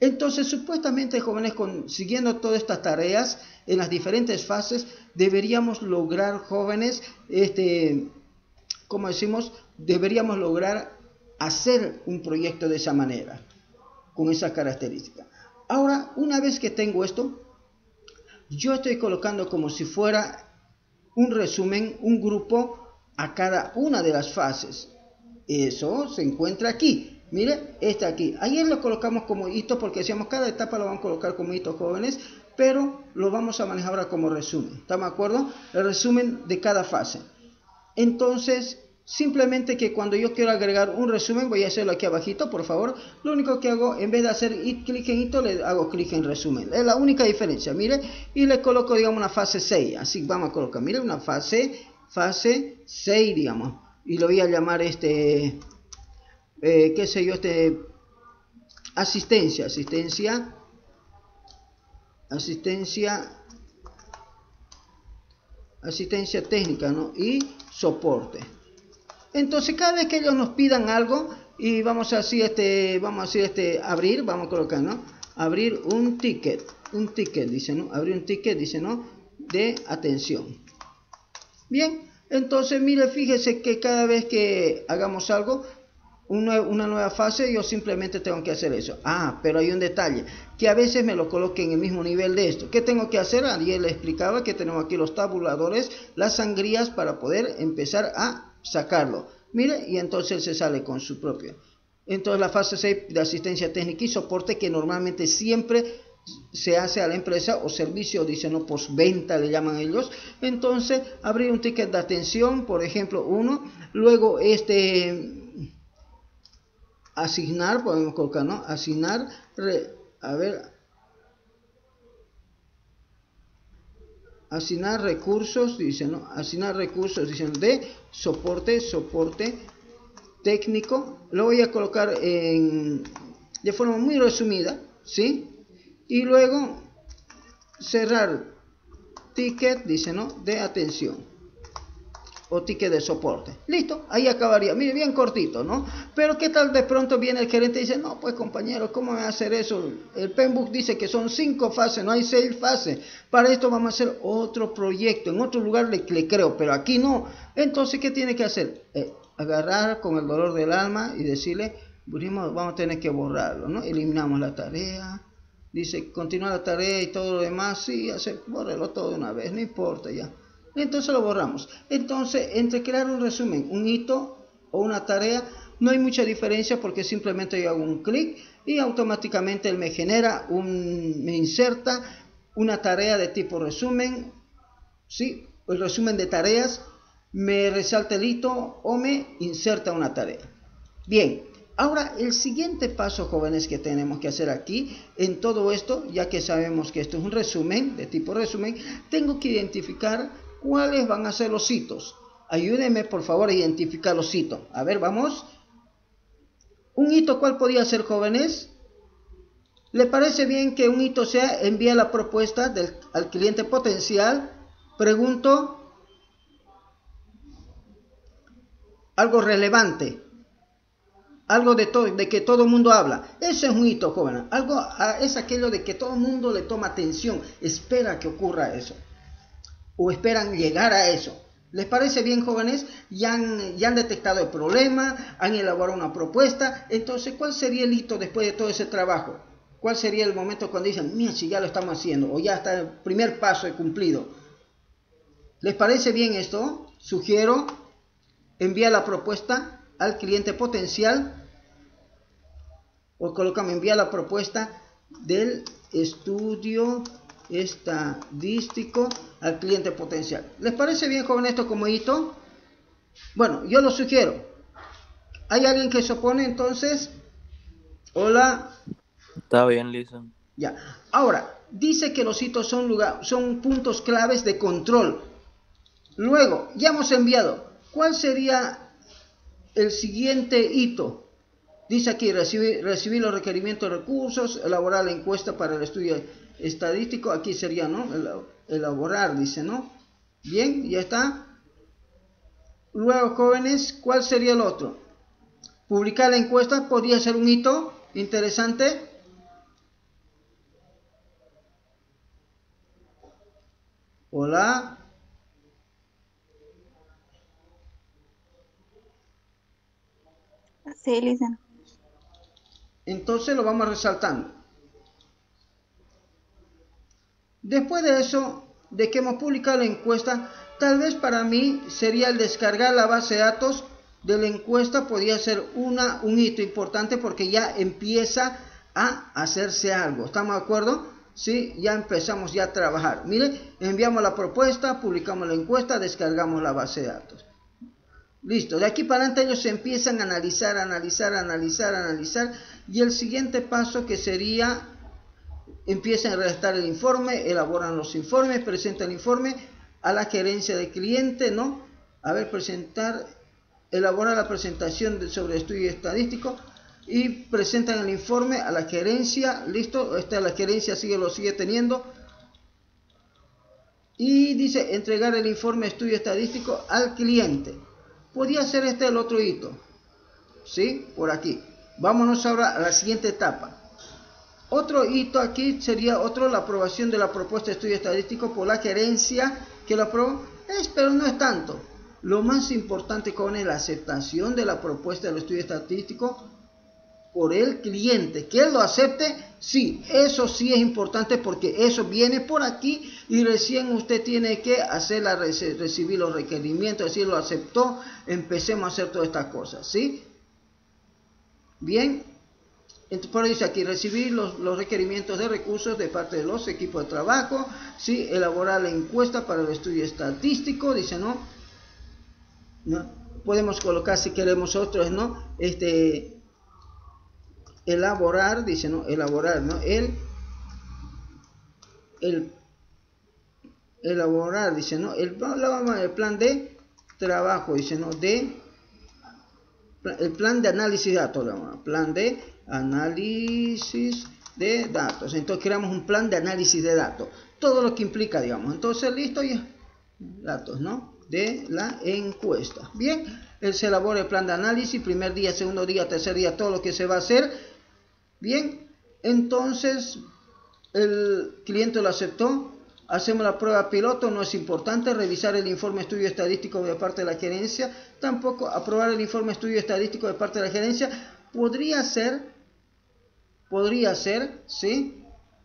Entonces, supuestamente, jóvenes, siguiendo todas estas tareas en las diferentes fases, deberíamos lograr, jóvenes, como decimos, deberíamos lograr hacer un proyecto de esa manera, con esa característica. Ahora, una vez que tengo esto, yo estoy colocando como si fuera un resumen, un grupo a cada una de las fases. Eso se encuentra aquí. Mire, está aquí. Ayer lo colocamos como hito porque decíamos cada etapa lo vamos a colocar como hito, jóvenes, pero lo vamos a manejar ahora como resumen. ¿Estamos de acuerdo? El resumen de cada fase. Entonces, simplemente que cuando yo quiero agregar un resumen, voy a hacerlo aquí abajito, por favor. Lo único que hago, en vez de hacer clic en hito, le hago clic en resumen. Es la única diferencia, mire. Y le coloco, digamos, una fase 6. Así vamos a colocar, mire, una fase 6, digamos. Y lo voy a llamar qué sé yo, asistencia técnica, ¿no? Y soporte. Entonces, cada vez que ellos nos pidan algo, y vamos a decir, abrir, vamos a colocar, ¿no? Abrir un ticket, dice, ¿no? Abrir un ticket, dice, ¿no? De atención. Bien, entonces, mire, fíjese que cada vez que hagamos algo, una nueva fase, yo simplemente tengo que hacer eso. Pero hay un detalle, que a veces me lo coloque en el mismo nivel de esto. ¿Qué tengo que hacer? Ayer le explicaba que tenemos aquí los tabuladores, las sangrías para poder empezar a sacarlo. Mire, y entonces él se sale con su propio. Entonces la fase 6 de asistencia técnica y soporte, que normalmente siempre se hace a la empresa o servicio, dicen, no, postventa le llaman ellos. Entonces, abrir un ticket de atención, por ejemplo, uno. Luego asignar, podemos colocar, ¿no? Asignar, asignar recursos, dicen, ¿no? Asignar recursos, dicen, de soporte técnico. Lo voy a colocar de forma muy resumida, ¿sí? Y luego cerrar ticket, dice, ¿no? De atención o ticket de soporte. Listo, ahí acabaría. Mire, bien cortito, ¿no? Pero ¿qué tal de pronto viene el gerente y dice, no, pues compañero, ¿cómo me va a hacer eso? El Penbook dice que son 5 fases, no hay 6 fases. Para esto vamos a hacer otro proyecto. En otro lugar le creo, pero aquí no. Entonces, ¿qué tiene que hacer? Agarrar con el dolor del alma y decirle, vamos a tener que borrarlo, ¿no? Eliminamos la tarea. Dice, continúa la tarea y todo lo demás. Sí, bórrelo todo de una vez, no importa ya. Entonces lo borramos. Entonces, entre crear un resumen, un hito o una tarea, no hay mucha diferencia porque simplemente yo hago un clic y automáticamente él me genera, me inserta una tarea de tipo resumen, ¿sí? El resumen de tareas, me resalta el hito o me inserta una tarea. Bien, ahora el siguiente paso, jóvenes, que tenemos que hacer aquí en todo esto, ya que sabemos que esto es un resumen, de tipo resumen, tengo que identificar cuáles van a ser los hitos. Ayúdenme, por favor, a identificar los hitos. A ver, vamos. Un hito, ¿cuál podría ser, jóvenes? ¿Le parece bien que un hito sea enviar la propuesta al cliente potencial? Pregunto. Algo relevante. Algo de que todo el mundo habla. Eso es un hito, jóvenes. Es aquello de que todo el mundo le toma atención. Espera que ocurra eso. O esperan llegar a eso. ¿Les parece bien, jóvenes? Ya han detectado el problema, han elaborado una propuesta. Entonces, ¿cuál sería el hito después de todo ese trabajo? ¿Cuál sería el momento cuando dicen, mira, si ya lo estamos haciendo, o ya está el primer paso cumplido? ¿Les parece bien esto? Sugiero enviar la propuesta al cliente potencial, o colocamos enviar la propuesta del estudio estadístico al cliente potencial. ¿Les parece bien, joven, esto como hito? Bueno, yo lo sugiero. ¿Hay alguien que se opone entonces? Hola. Está bien, Lisa. Ya. Ahora, dice que los hitos son puntos claves de control. Luego, ya hemos enviado. ¿Cuál sería el siguiente hito? Dice aquí, recibir los requerimientos de recursos, elaborar la encuesta para el estudio estadístico. Aquí sería, ¿no? Elaborar, dice, ¿no? Bien, ya está. Luego, jóvenes, ¿cuál sería el otro? Publicar la encuesta podría ser un hito interesante. Hola. Sí, Lisa. Entonces lo vamos resaltando. Después de eso, de que hemos publicado la encuesta, tal vez para mí sería el descargar la base de datos de la encuesta, podría ser un hito importante porque ya empieza a hacerse algo. ¿Estamos de acuerdo? Sí, ya empezamos ya a trabajar. Mire, enviamos la propuesta, publicamos la encuesta, descargamos la base de datos. Listo, de aquí para adelante ellos empiezan a analizar, y el siguiente paso que sería, empiezan a redactar el informe, elaboran los informes, presentan el informe a la gerencia de cliente, ¿no? A ver, elaborar la presentación sobre el estudio estadístico y presentan el informe a la gerencia. Listo, la gerencia lo sigue teniendo. Y dice entregar el informe de estudio estadístico al cliente. Podría ser el otro hito, ¿sí? Por aquí. Vámonos ahora a la siguiente etapa. Otro hito aquí sería la aprobación de la propuesta de estudio estadístico por la gerencia que lo aprobó. Pero no es tanto. Lo más importante es la aceptación de la propuesta del estudio estadístico por el cliente. Que él lo acepte, sí, eso sí es importante porque eso viene por aquí y recién usted tiene que recibir los requerimientos, decir lo aceptó, empecemos a hacer todas estas cosas, ¿sí? Bien, entonces por ahí dice aquí, recibir los requerimientos de recursos de parte de los equipos de trabajo, ¿sí? Elaborar la encuesta para el estudio estadístico, dice, ¿no? Podemos colocar si queremos otros, ¿no? Elaborar, dice, ¿no? Elaborar, ¿no? Elaborar, dice, ¿no? El plan de trabajo, dice, ¿no? El plan de análisis de datos, plan de análisis de datos. Entonces creamos un plan de análisis de datos, todo lo que implica, digamos. Entonces, listo, ya, datos, ¿no? De la encuesta. Bien, se elabora el plan de análisis, primer día, segundo día, tercer día, todo lo que se va a hacer. Bien, entonces el cliente lo aceptó, hacemos la prueba piloto, no es importante, revisar el informe estudio estadístico de parte de la gerencia, tampoco aprobar el informe estudio estadístico de parte de la gerencia, podría ser, ¿sí?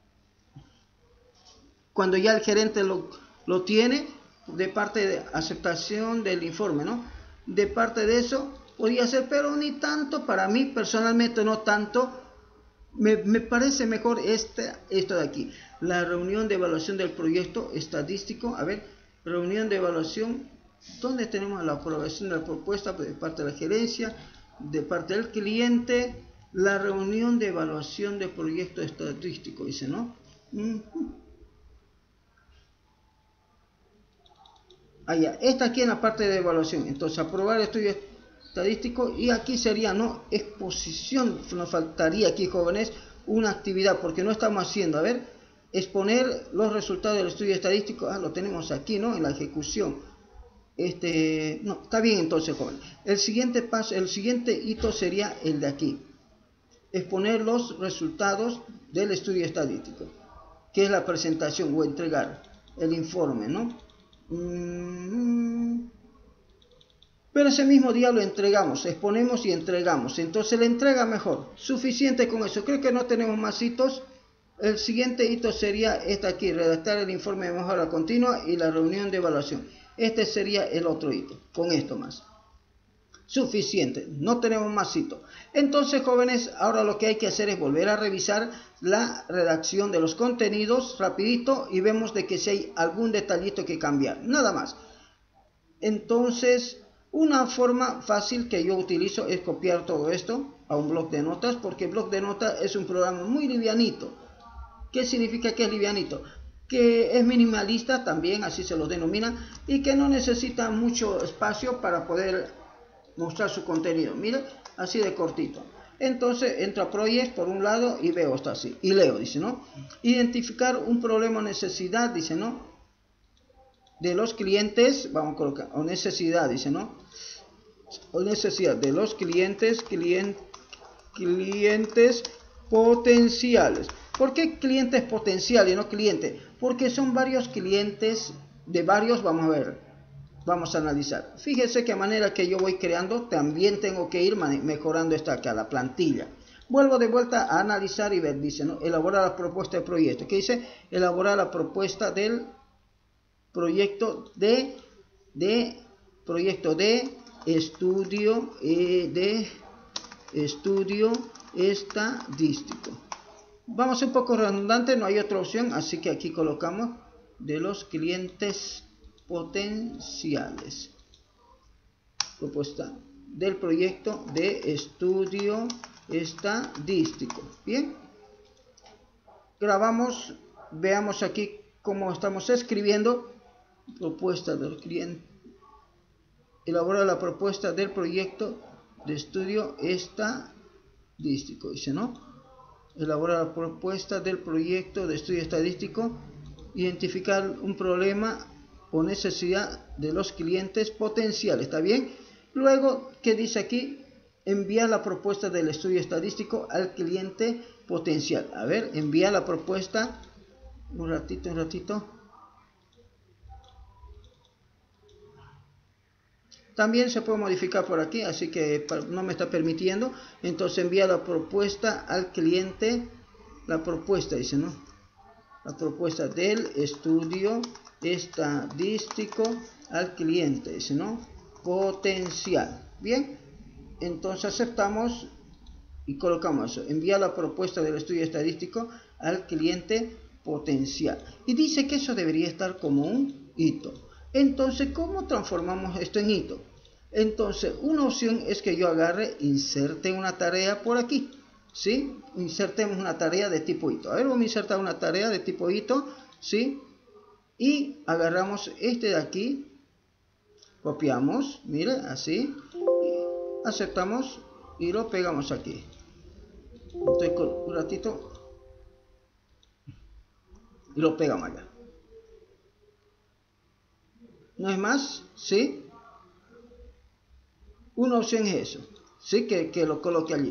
Cuando ya el gerente lo tiene, de parte de aceptación del informe, ¿no? De parte de eso, podría ser, pero ni tanto, para mí personalmente no tanto. Me parece mejor esto de aquí, la reunión de evaluación del proyecto estadístico. A ver, reunión de evaluación, donde tenemos la aprobación de la propuesta de parte de la gerencia, de parte del cliente, la reunión de evaluación del proyecto estadístico, dice, ¿no? Allá, está aquí en la parte de evaluación. Entonces, aprobar el estudio estadístico, y aquí sería, ¿no? Exposición, nos faltaría aquí, jóvenes, una actividad, porque no estamos haciendo, a ver, exponer los resultados del estudio estadístico, lo tenemos aquí, ¿no? En la ejecución. No, está bien entonces, jóvenes. El siguiente paso, el siguiente hito sería el de aquí. Exponer los resultados del estudio estadístico, que es la presentación o entregar el informe, ¿no? Pero ese mismo día lo entregamos, exponemos y entregamos. Entonces la entrega mejor, suficiente con eso. Creo que no tenemos más hitos. El siguiente hito sería aquí, redactar el informe de mejora continua y la reunión de evaluación. Este sería el otro hito, con esto más. Suficiente, no tenemos más hitos. Entonces, jóvenes, ahora lo que hay que hacer es volver a revisar la redacción de los contenidos rapidito y vemos de que si hay algún detallito que cambiar, nada más. Entonces, una forma fácil que yo utilizo es copiar todo esto a un bloc de notas, porque el bloc de notas es un programa muy livianito. ¿Qué significa que es livianito? Que es minimalista también, así se lo denomina, y que no necesita mucho espacio para poder mostrar su contenido. Mire, así de cortito. Entonces entro a Project por un lado y veo esto así, y leo, dice, ¿no? Identificar un problema o necesidad, dice, ¿no? De los clientes, vamos a colocar, o necesidad, dice, ¿no? O necesidad de los clientes potenciales. ¿Por qué clientes potenciales y no clientes? Porque son varios clientes de varios, vamos a ver, vamos a analizar. Fíjense que a manera que yo voy creando, también tengo que ir mejorando esta acá, la plantilla. Vuelvo de vuelta a analizar y ver, dice, ¿no? Elaborar la propuesta de proyecto. ¿Qué dice? Elaborar la propuesta del proyecto de estudio estadístico. Vamos a ser un poco redundante, no hay otra opción, así que aquí colocamos de los clientes potenciales. Propuesta del proyecto de estudio estadístico. Bien, grabamos, veamos aquí cómo estamos escribiendo. Propuesta del cliente. Elaborar la propuesta del proyecto de estudio estadístico, dice, ¿no? Elaborar la propuesta del proyecto de estudio estadístico, identificar un problema o necesidad de los clientes potenciales, ¿está bien? Luego, ¿qué dice aquí? Enviar la propuesta del estudio estadístico al cliente potencial. A ver, enviar la propuesta, un ratito. También se puede modificar por aquí, así que no me está permitiendo. Entonces envía la propuesta al cliente. La propuesta, dice, ¿no? La propuesta del estudio estadístico al cliente, dice, ¿no? Potencial. Bien, entonces aceptamos y colocamos eso. Envía la propuesta del estudio estadístico al cliente potencial. Y dice que eso debería estar como un hito. Entonces, ¿cómo transformamos esto en hito? Entonces, una opción es que yo agarre, inserte una tarea por aquí, ¿sí? Insertemos una tarea de tipo hito. A ver, vamos a insertar una tarea de tipo hito, ¿sí? Y agarramos este de aquí, copiamos, mire, así, aceptamos y lo pegamos aquí. Entonces, un ratito, y lo pegamos allá. No es más, ¿sí? Una opción es eso, ¿sí? Que lo coloque allí.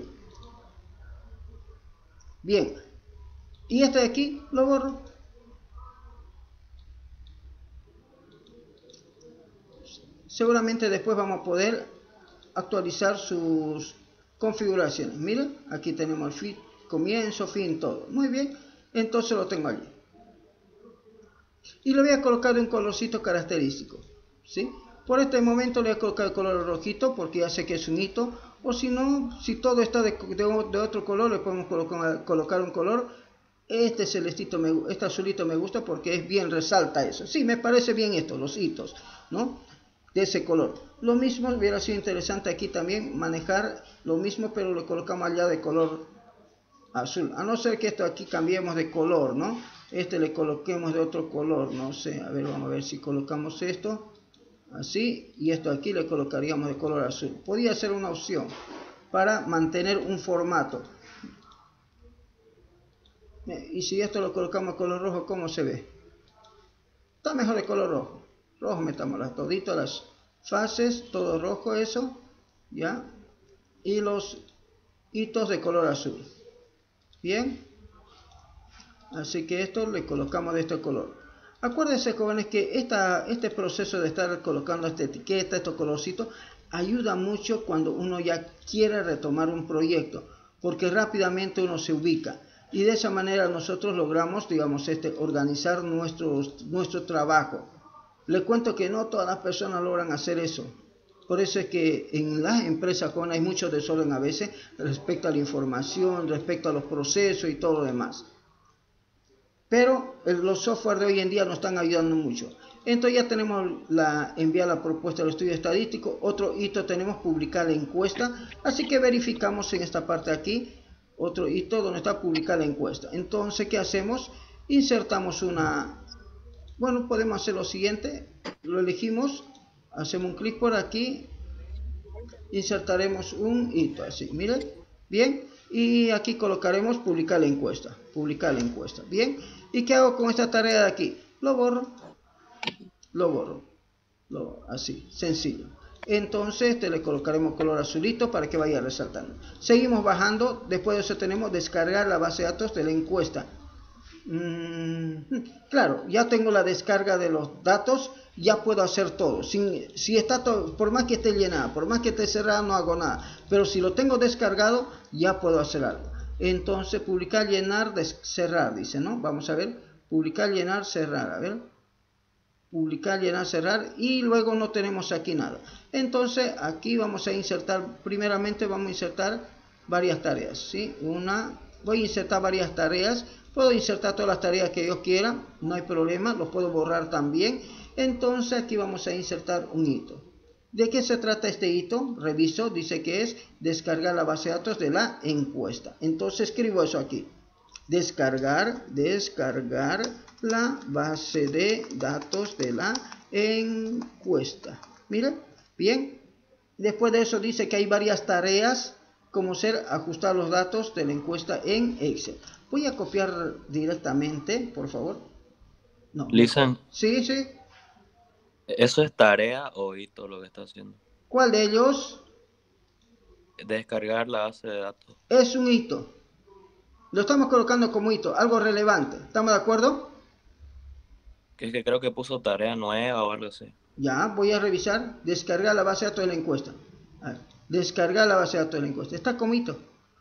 Bien. Y este de aquí lo borro. Seguramente después vamos a poder actualizar sus configuraciones. Miren, aquí tenemos el fin, comienzo, fin, todo. Muy bien. Entonces lo tengo allí. Y le voy a colocar un colorcito característico, ¿sí? Por este momento le voy a colocar el color rojito porque ya sé que es un hito. O si no, si todo está de otro color, le podemos colocar un color. Este celestito, este azulito me gusta porque es bien, resalta eso. Sí, me parece bien esto, los hitos, ¿no? De ese color. Lo mismo, hubiera sido interesante aquí también manejar lo mismo, pero lo colocamos allá de color azul. A no ser que esto aquí cambiemos de color, ¿no? Este le coloquemos de otro color, no sé. A ver, vamos a ver si colocamos esto así, y esto aquí le colocaríamos de color azul. Podría ser una opción para mantener un formato. Y si esto lo colocamos de color rojo, ¿cómo se ve? Está mejor de color rojo. Rojo, metamos toditas las fases, todo rojo eso, ¿ya? Y los hitos de color azul. Bien. Así que esto le colocamos de este color. Acuérdense, jóvenes, que este proceso de estar colocando esta etiqueta, estos colorcitos, ayuda mucho cuando uno ya quiere retomar un proyecto, porque rápidamente uno se ubica. Y de esa manera nosotros logramos, digamos, organizar nuestro trabajo. Le cuento que no todas las personas logran hacer eso. Por eso es que en las empresas hay mucho desorden a veces respecto a la información, respecto a los procesos y todo lo demás. Pero los software de hoy en día nos están ayudando mucho. Entonces ya tenemos enviar la propuesta del estudio estadístico. Otro hito tenemos publicar la encuesta. Así que verificamos en esta parte aquí. Otro hito donde está publicar la encuesta. Entonces, ¿qué hacemos? Insertamos bueno, podemos hacer lo siguiente. Lo elegimos. Hacemos un clic por aquí. Insertaremos un hito así. Miren. Bien. Y aquí colocaremos publicar la encuesta. Publicar la encuesta. Bien. ¿Y qué hago con esta tarea de aquí? Lo borro. Así. Sencillo. Entonces le colocaremos color azulito para que vaya resaltando. Seguimos bajando. Después de eso tenemos descargar la base de datos de la encuesta. Claro, ya tengo la descarga de los datos, ya puedo hacer todo. Si está todo, por más que esté llenada, por más que esté cerrada, no hago nada. Pero si lo tengo descargado, ya puedo hacer algo. Entonces, publicar, llenar, cerrar, dice, ¿no? Vamos a ver, publicar, llenar, cerrar, a ver. Publicar, llenar, cerrar, y luego no tenemos aquí nada. Entonces, aquí vamos a insertar, primeramente vamos a insertar varias tareas, ¿sí? Voy a insertar varias tareas. Puedo insertar todas las tareas que yo quiera, no hay problema, lo puedo borrar también. Entonces aquí vamos a insertar un hito. ¿De qué se trata este hito? Reviso, dice que es descargar la base de datos de la encuesta. Entonces escribo eso aquí. Descargar la base de datos de la encuesta. Miren, bien. Después de eso dice que hay varias tareas, como ser ajustar los datos de la encuesta en Excel. Voy a copiar directamente, por favor. No. Listen, Sí, sí. ¿eso es tarea o hito lo que está haciendo? ¿Cuál de ellos? Descargar la base de datos. Es un hito. Lo estamos colocando como hito, algo relevante. ¿Estamos de acuerdo? Que es que creo que puso tarea nueva o algo así. Ya, voy a revisar. Descargar la base de datos de la encuesta. A ver, descargar la base de datos de la encuesta. Está como hito.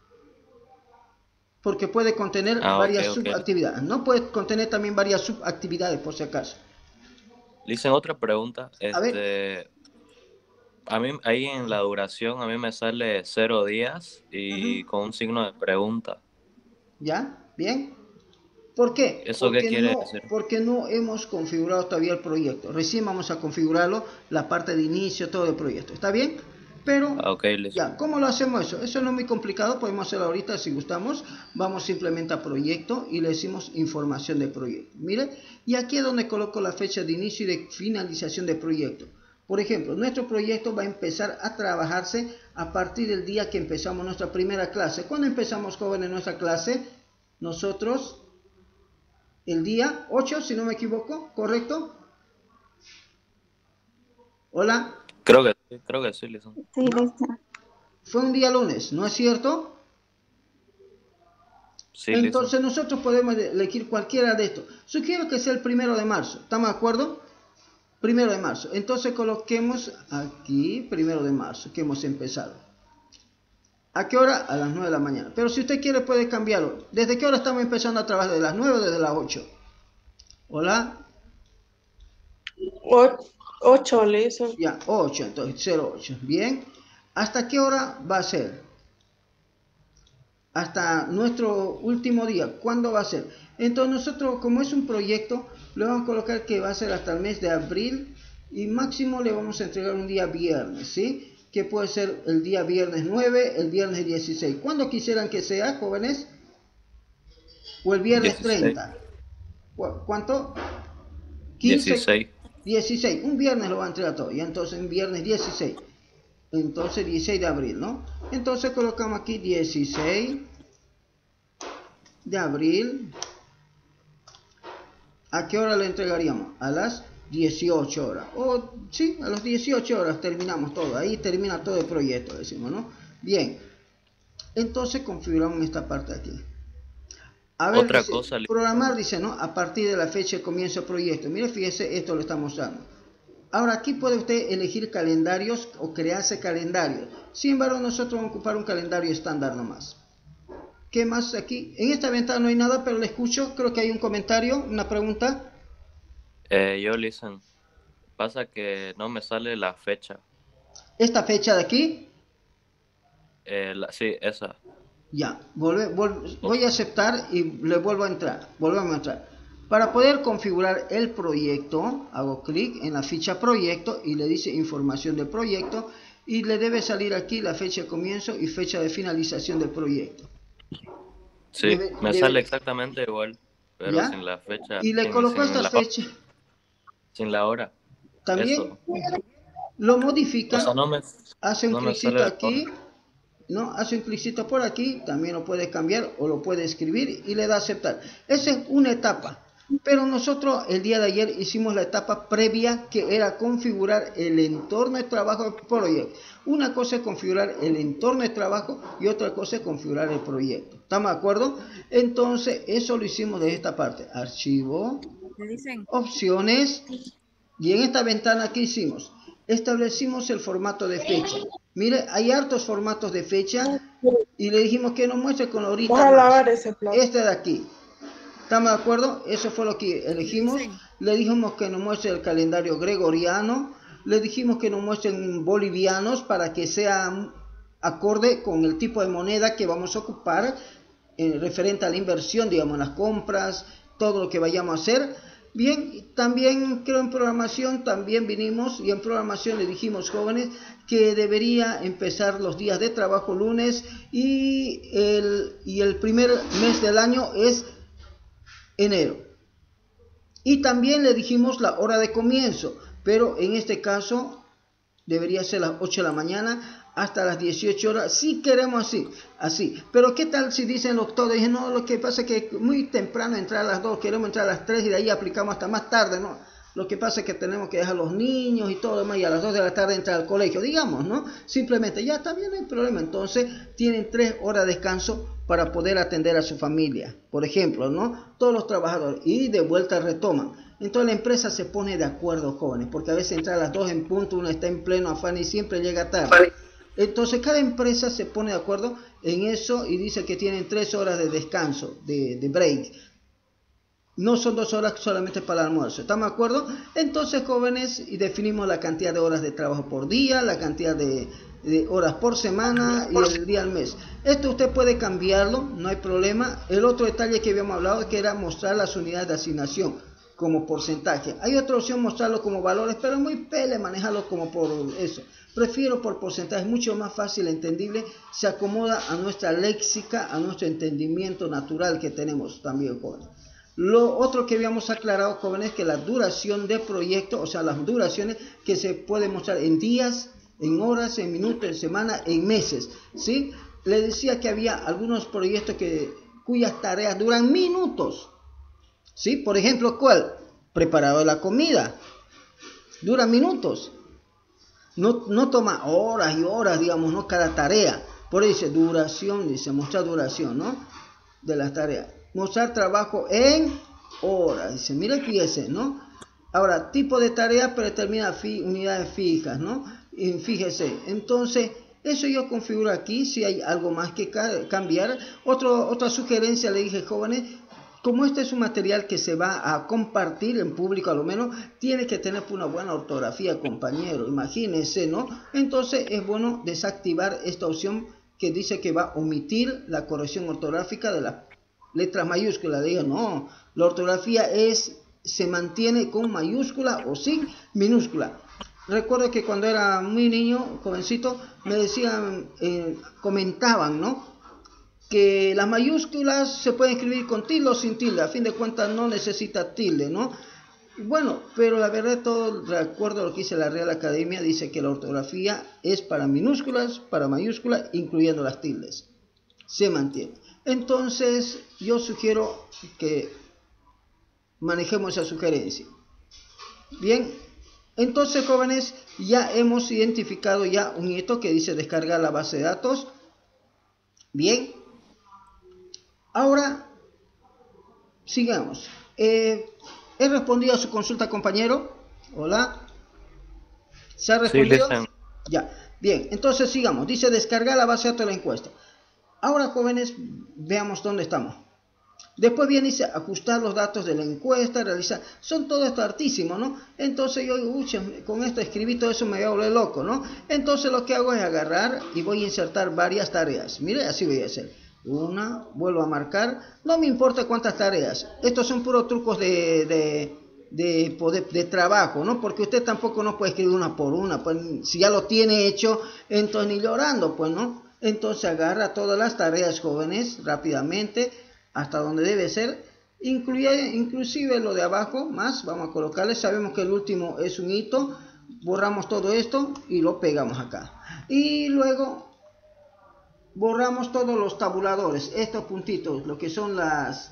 Porque puede contener varias subactividades. No puede contener también varias subactividades, por si acaso. Dicen otra pregunta. A ver. A mí ahí en la duración a mí me sale 0 días y con un signo de pregunta. ¿Ya? ¿Bien? ¿Por qué? ¿Eso qué quiere decir? Porque no hemos configurado todavía el proyecto. Recién vamos a configurarlo, la parte de inicio, todo el proyecto. ¿Está bien? Pero, ya, ¿cómo lo hacemos eso? Eso no es muy complicado, podemos hacerlo ahorita si gustamos. Vamos simplemente a proyecto y le decimos información del proyecto. Mire, y aquí es donde coloco la fecha de inicio y de finalización del proyecto. Por ejemplo, nuestro proyecto va a empezar a trabajarse a partir del día que empezamos nuestra primera clase. ¿Cuándo empezamos, jóvenes, nuestra clase? Nosotros, el día 8, si no me equivoco, ¿correcto? Hola. Creo que sí, Lison. Sí, listo. Fue un día lunes, ¿no es cierto? Sí, entonces nosotros podemos elegir cualquiera de estos. Sugiero que sea el 1 de marzo. ¿Estamos de acuerdo? 1 de marzo. Entonces coloquemos aquí 1 de marzo, que hemos empezado. ¿A qué hora? A las 9 de la mañana. Pero si usted quiere puede cambiarlo. ¿Desde qué hora estamos empezando a trabajar? ¿De las 9 o desde las 8? Hola. 8, le hizo. Ya, 8, entonces 08. Bien. ¿Hasta qué hora va a ser? Hasta nuestro último día. ¿Cuándo va a ser? Entonces nosotros, como es un proyecto, le vamos a colocar que va a ser hasta el mes de abril y máximo le vamos a entregar un día viernes, ¿sí? Que puede ser el día viernes 9, el viernes 16. ¿Cuándo quisieran que sea, jóvenes? ¿O el viernes 16. 30? ¿Cuánto? 15. 16. 16. Un viernes lo va a entregar todo. Y entonces un viernes 16. Entonces 16 de abril, ¿no? Entonces colocamos aquí 16 de abril. ¿A qué hora le entregaríamos? A las 18 horas. O sí, a las 18 horas terminamos todo. Ahí termina todo el proyecto, decimos, ¿no? Bien. Entonces configuramos esta parte aquí. A ver, otra dice, cosa. Programar dice, ¿no? A partir de la fecha de comienzo del proyecto. Mire, fíjese, esto lo estamos usando. Ahora aquí puede usted elegir calendarios o crearse calendarios. Sin embargo, nosotros vamos a ocupar un calendario estándar nomás. ¿Qué más aquí? En esta ventana no hay nada, pero le escucho. Creo que hay un comentario, una pregunta. Yo, listen. Pasa que no me sale la fecha. ¿Esta fecha de aquí? Sí, esa. Ya, voy a aceptar y le vuelvo a entrar. Volvemos a entrar. Para poder configurar el proyecto, hago clic en la ficha proyecto y le dice información del proyecto y le debe salir aquí la fecha de comienzo y fecha de finalización del proyecto. Sí, me sale exactamente igual, pero ¿ya? Sin la fecha. Y le colocó esta fecha. Sin la hora. También eso. Lo modifica, o sea, hace un clicito aquí, ¿no? Hace un clicito por aquí, también lo puede cambiar o lo puede escribir y le da a aceptar. Esa es una etapa. Pero nosotros el día de ayer hicimos la etapa previa, que era configurar el entorno de trabajo del proyecto. Una cosa es configurar el entorno de trabajo y otra cosa es configurar el proyecto. ¿Estamos de acuerdo? Entonces eso lo hicimos de esta parte. Archivo, opciones, y en esta ventana que hicimos, establecimos el formato de fecha. Mire, hay hartos formatos de fecha y le dijimos que nos muestre con la horita Vas a más. lavar ese plato. Este de aquí. ¿Estamos de acuerdo? Eso fue lo que elegimos. Le dijimos que nos muestre el calendario gregoriano. Le dijimos que nos muestren bolivianos para que sea acorde con el tipo de moneda que vamos a ocupar referente a la inversión, digamos, las compras, todo lo que vayamos a hacer. Bien, también creo en programación, también vinimos y en programación le dijimos, jóvenes, que debería empezar los días de trabajo lunes y el primer mes del año es enero. Y también le dijimos la hora de comienzo, pero en este caso debería ser las 8 de la mañana hasta las 18 horas, si queremos así. Pero ¿qué tal si dicen los doctores? Dicen, no, lo que pasa es que muy temprano entrar a las 2, queremos entrar a las 3 y de ahí aplicamos hasta más tarde, ¿no? Lo que pasa es que tenemos que dejar a los niños y todo lo demás y a las 2 de la tarde entrar al colegio, digamos, ¿no? Simplemente, ya está bien, no hay problema. Entonces, tienen 3 horas de descanso para poder atender a su familia, por ejemplo, ¿no? Todos los trabajadores, y de vuelta retoman. Entonces la empresa se pone de acuerdo, jóvenes, porque a veces entra a las 2 en punto, uno está en pleno afán y siempre llega tarde. Entonces cada empresa se pone de acuerdo en eso y dice que tienen 3 horas de descanso, de break. No son 2 horas solamente para el almuerzo, ¿estamos de acuerdo? Entonces, jóvenes, y definimos la cantidad de horas de trabajo por día, la cantidad de horas por semana y el día al mes. Esto usted puede cambiarlo, no hay problema. El otro detalle que habíamos hablado que era mostrar las unidades de asignación como porcentaje. Hay otra opción mostrarlo como valores, pero es muy pele manejarlo como por eso. Prefiero por porcentaje, mucho más fácil, entendible, se acomoda a nuestra léxica, a nuestro entendimiento natural que tenemos también, jóvenes. Lo otro que habíamos aclarado, jóvenes, que la duración de proyecto, o sea, las duraciones que se pueden mostrar en días, en horas, en minutos, en semanas, en meses, ¿sí? Le decía que había algunos proyectos cuyas tareas duran minutos, ¿sí? Por ejemplo, ¿cuál? Preparado de la comida, dura minutos. No toma horas y horas, digamos, ¿no? Cada tarea. Por eso dice duración, dice mostrar duración, ¿no? De las tareas. Mostrar trabajo en horas. Dice, mira aquí ese, ¿no? Ahora, tipo de tarea predetermina unidades fijas, ¿no? Y fíjese, entonces, eso yo configuro aquí, si hay algo más que cambiar. Otra sugerencia le dije, jóvenes, como este es un material que se va a compartir en público, a lo menos, tiene que tener una buena ortografía, compañero, imagínense, ¿no? Entonces es bueno desactivar esta opción que dice que va a omitir la corrección ortográfica de las letras mayúsculas. Digo, no, la ortografía se mantiene con mayúscula o sin minúscula. Recuerdo que cuando era muy niño, jovencito, me decían, comentaban, ¿no? Que las mayúsculas se pueden escribir con tilde o sin tilde, a fin de cuentas no necesita tilde, ¿no? Bueno, pero la verdad, todo de acuerdo a lo que dice la Real Academia, dice que la ortografía es para minúsculas, para mayúsculas, incluyendo las tildes. Se mantiene. Entonces, yo sugiero que manejemos esa sugerencia. Bien, entonces, jóvenes, ya hemos identificado ya un hito que dice descargar la base de datos. Bien. Ahora, sigamos. ¿He respondido a su consulta, compañero? Hola. ¿Se ha respondido? Sí, ya. Bien, entonces sigamos. Dice descargar la base de datos de la encuesta. Ahora, jóvenes, veamos dónde estamos. Después viene, dice, ajustar los datos de la encuesta, realizar. Son todo esto hartísimo, ¿no? Entonces yo, con esto escribí todo eso, me voy a volver loco, ¿no? Entonces lo que hago es agarrar y voy a insertar varias tareas. Mire, así voy a hacer. Una, vuelvo a marcar. No me importa cuántas tareas. Estos son puros trucos de trabajo, ¿no? Porque usted tampoco no puede escribir una por una. Pues, si ya lo tiene hecho, entonces ni llorando, pues, ¿no? Entonces agarra todas las tareas, jóvenes, rápidamente, hasta donde debe ser. Inclusive lo de abajo, más, vamos a colocarle. Sabemos que el último es un hito. Borramos todo esto y lo pegamos acá. Y luego borramos todos los tabuladores, estos puntitos, lo que son las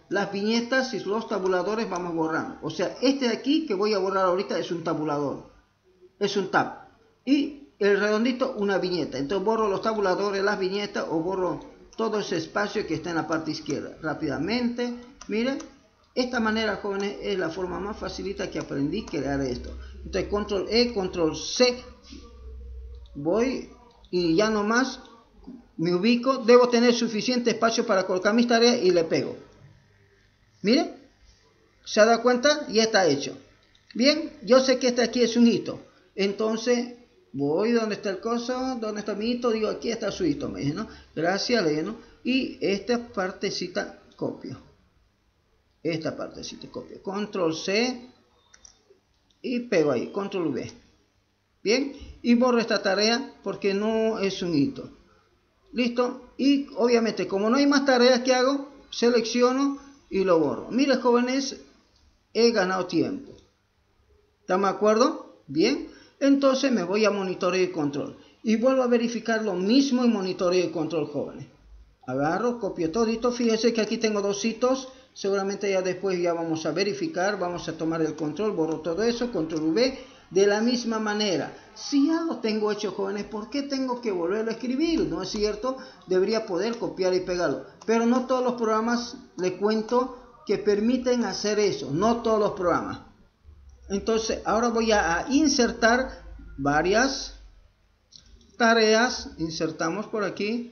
las viñetas y los tabuladores vamos borrando. O sea, este de aquí que voy a borrar ahorita es un tabulador, es un tab. Y el redondito una viñeta. Entonces borro los tabuladores, las viñetas o borro todo ese espacio que está en la parte izquierda. Rápidamente, miren. Esta manera, jóvenes, es la forma más facilita que aprendí a crear esto. Entonces, control E, control C. Voy y ya nomás me ubico. Debo tener suficiente espacio para colocar mis tareas y le pego. Miren, ¿se ha dado cuenta? Ya está hecho. Bien, yo sé que este aquí es un hito. Entonces, voy donde está el coso, donde está mi hito. Digo, aquí está su hito, me dice, ¿no? Gracias, ¿no? Y esta partecita copio. Esta partecita copio. Control C y pego ahí. Control V. Bien, y borro esta tarea porque no es un hito. Listo. Y obviamente, como no hay más tareas que hago, selecciono y lo borro. Mira, jóvenes, he ganado tiempo. ¿Estamos de acuerdo? Bien. Entonces me voy a monitoreo y control. Y vuelvo a verificar lo mismo en monitoreo y control, jóvenes. Agarro, copio todito. Fíjense que aquí tengo dos hitos. Seguramente ya después ya vamos a verificar. Vamos a tomar el control. Borro todo eso. Control V. De la misma manera. Si ya lo tengo hecho, jóvenes, ¿por qué tengo que volverlo a escribir? ¿No es cierto? Debería poder copiar y pegarlo. Pero no todos los programas, le cuento, que permiten hacer eso. No todos los programas. Entonces, ahora voy a insertar varias tareas. Insertamos por aquí.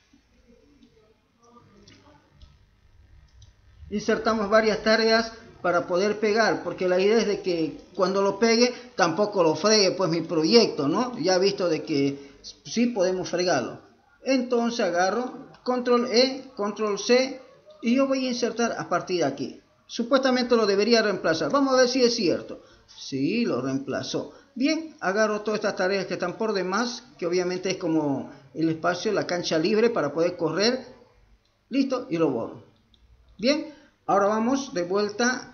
Insertamos varias tareas para poder pegar, porque la idea es de que cuando lo pegue tampoco lo fregue pues mi proyecto, ¿no? Ya he visto de que sí podemos fregarlo. Entonces agarro control E, control C y yo voy a insertar a partir de aquí. Supuestamente lo debería reemplazar. Vamos a ver si es cierto. Sí, lo reemplazó. Bien, agarro todas estas tareas que están por demás, que obviamente es como el espacio, la cancha libre para poder correr. Listo, y lo borro. Bien, ahora vamos de vuelta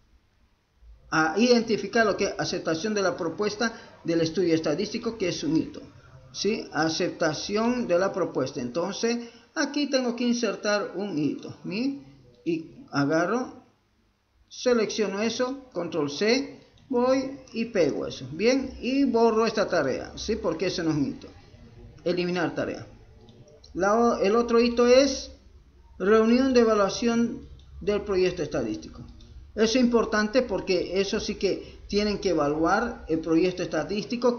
a identificar lo que es aceptación de la propuesta del estudio estadístico, que es un hito. ¿Sí? Aceptación de la propuesta. Entonces, aquí tengo que insertar un hito. ¿Sí? Y agarro, selecciono eso, control C, voy y pego eso. Bien, y borro esta tarea. ¿Sí? Porque eso no es un hito. Eliminar tarea. El otro hito es reunión de evaluación del proyecto estadístico. Eso es importante porque eso sí que tienen que evaluar el proyecto estadístico,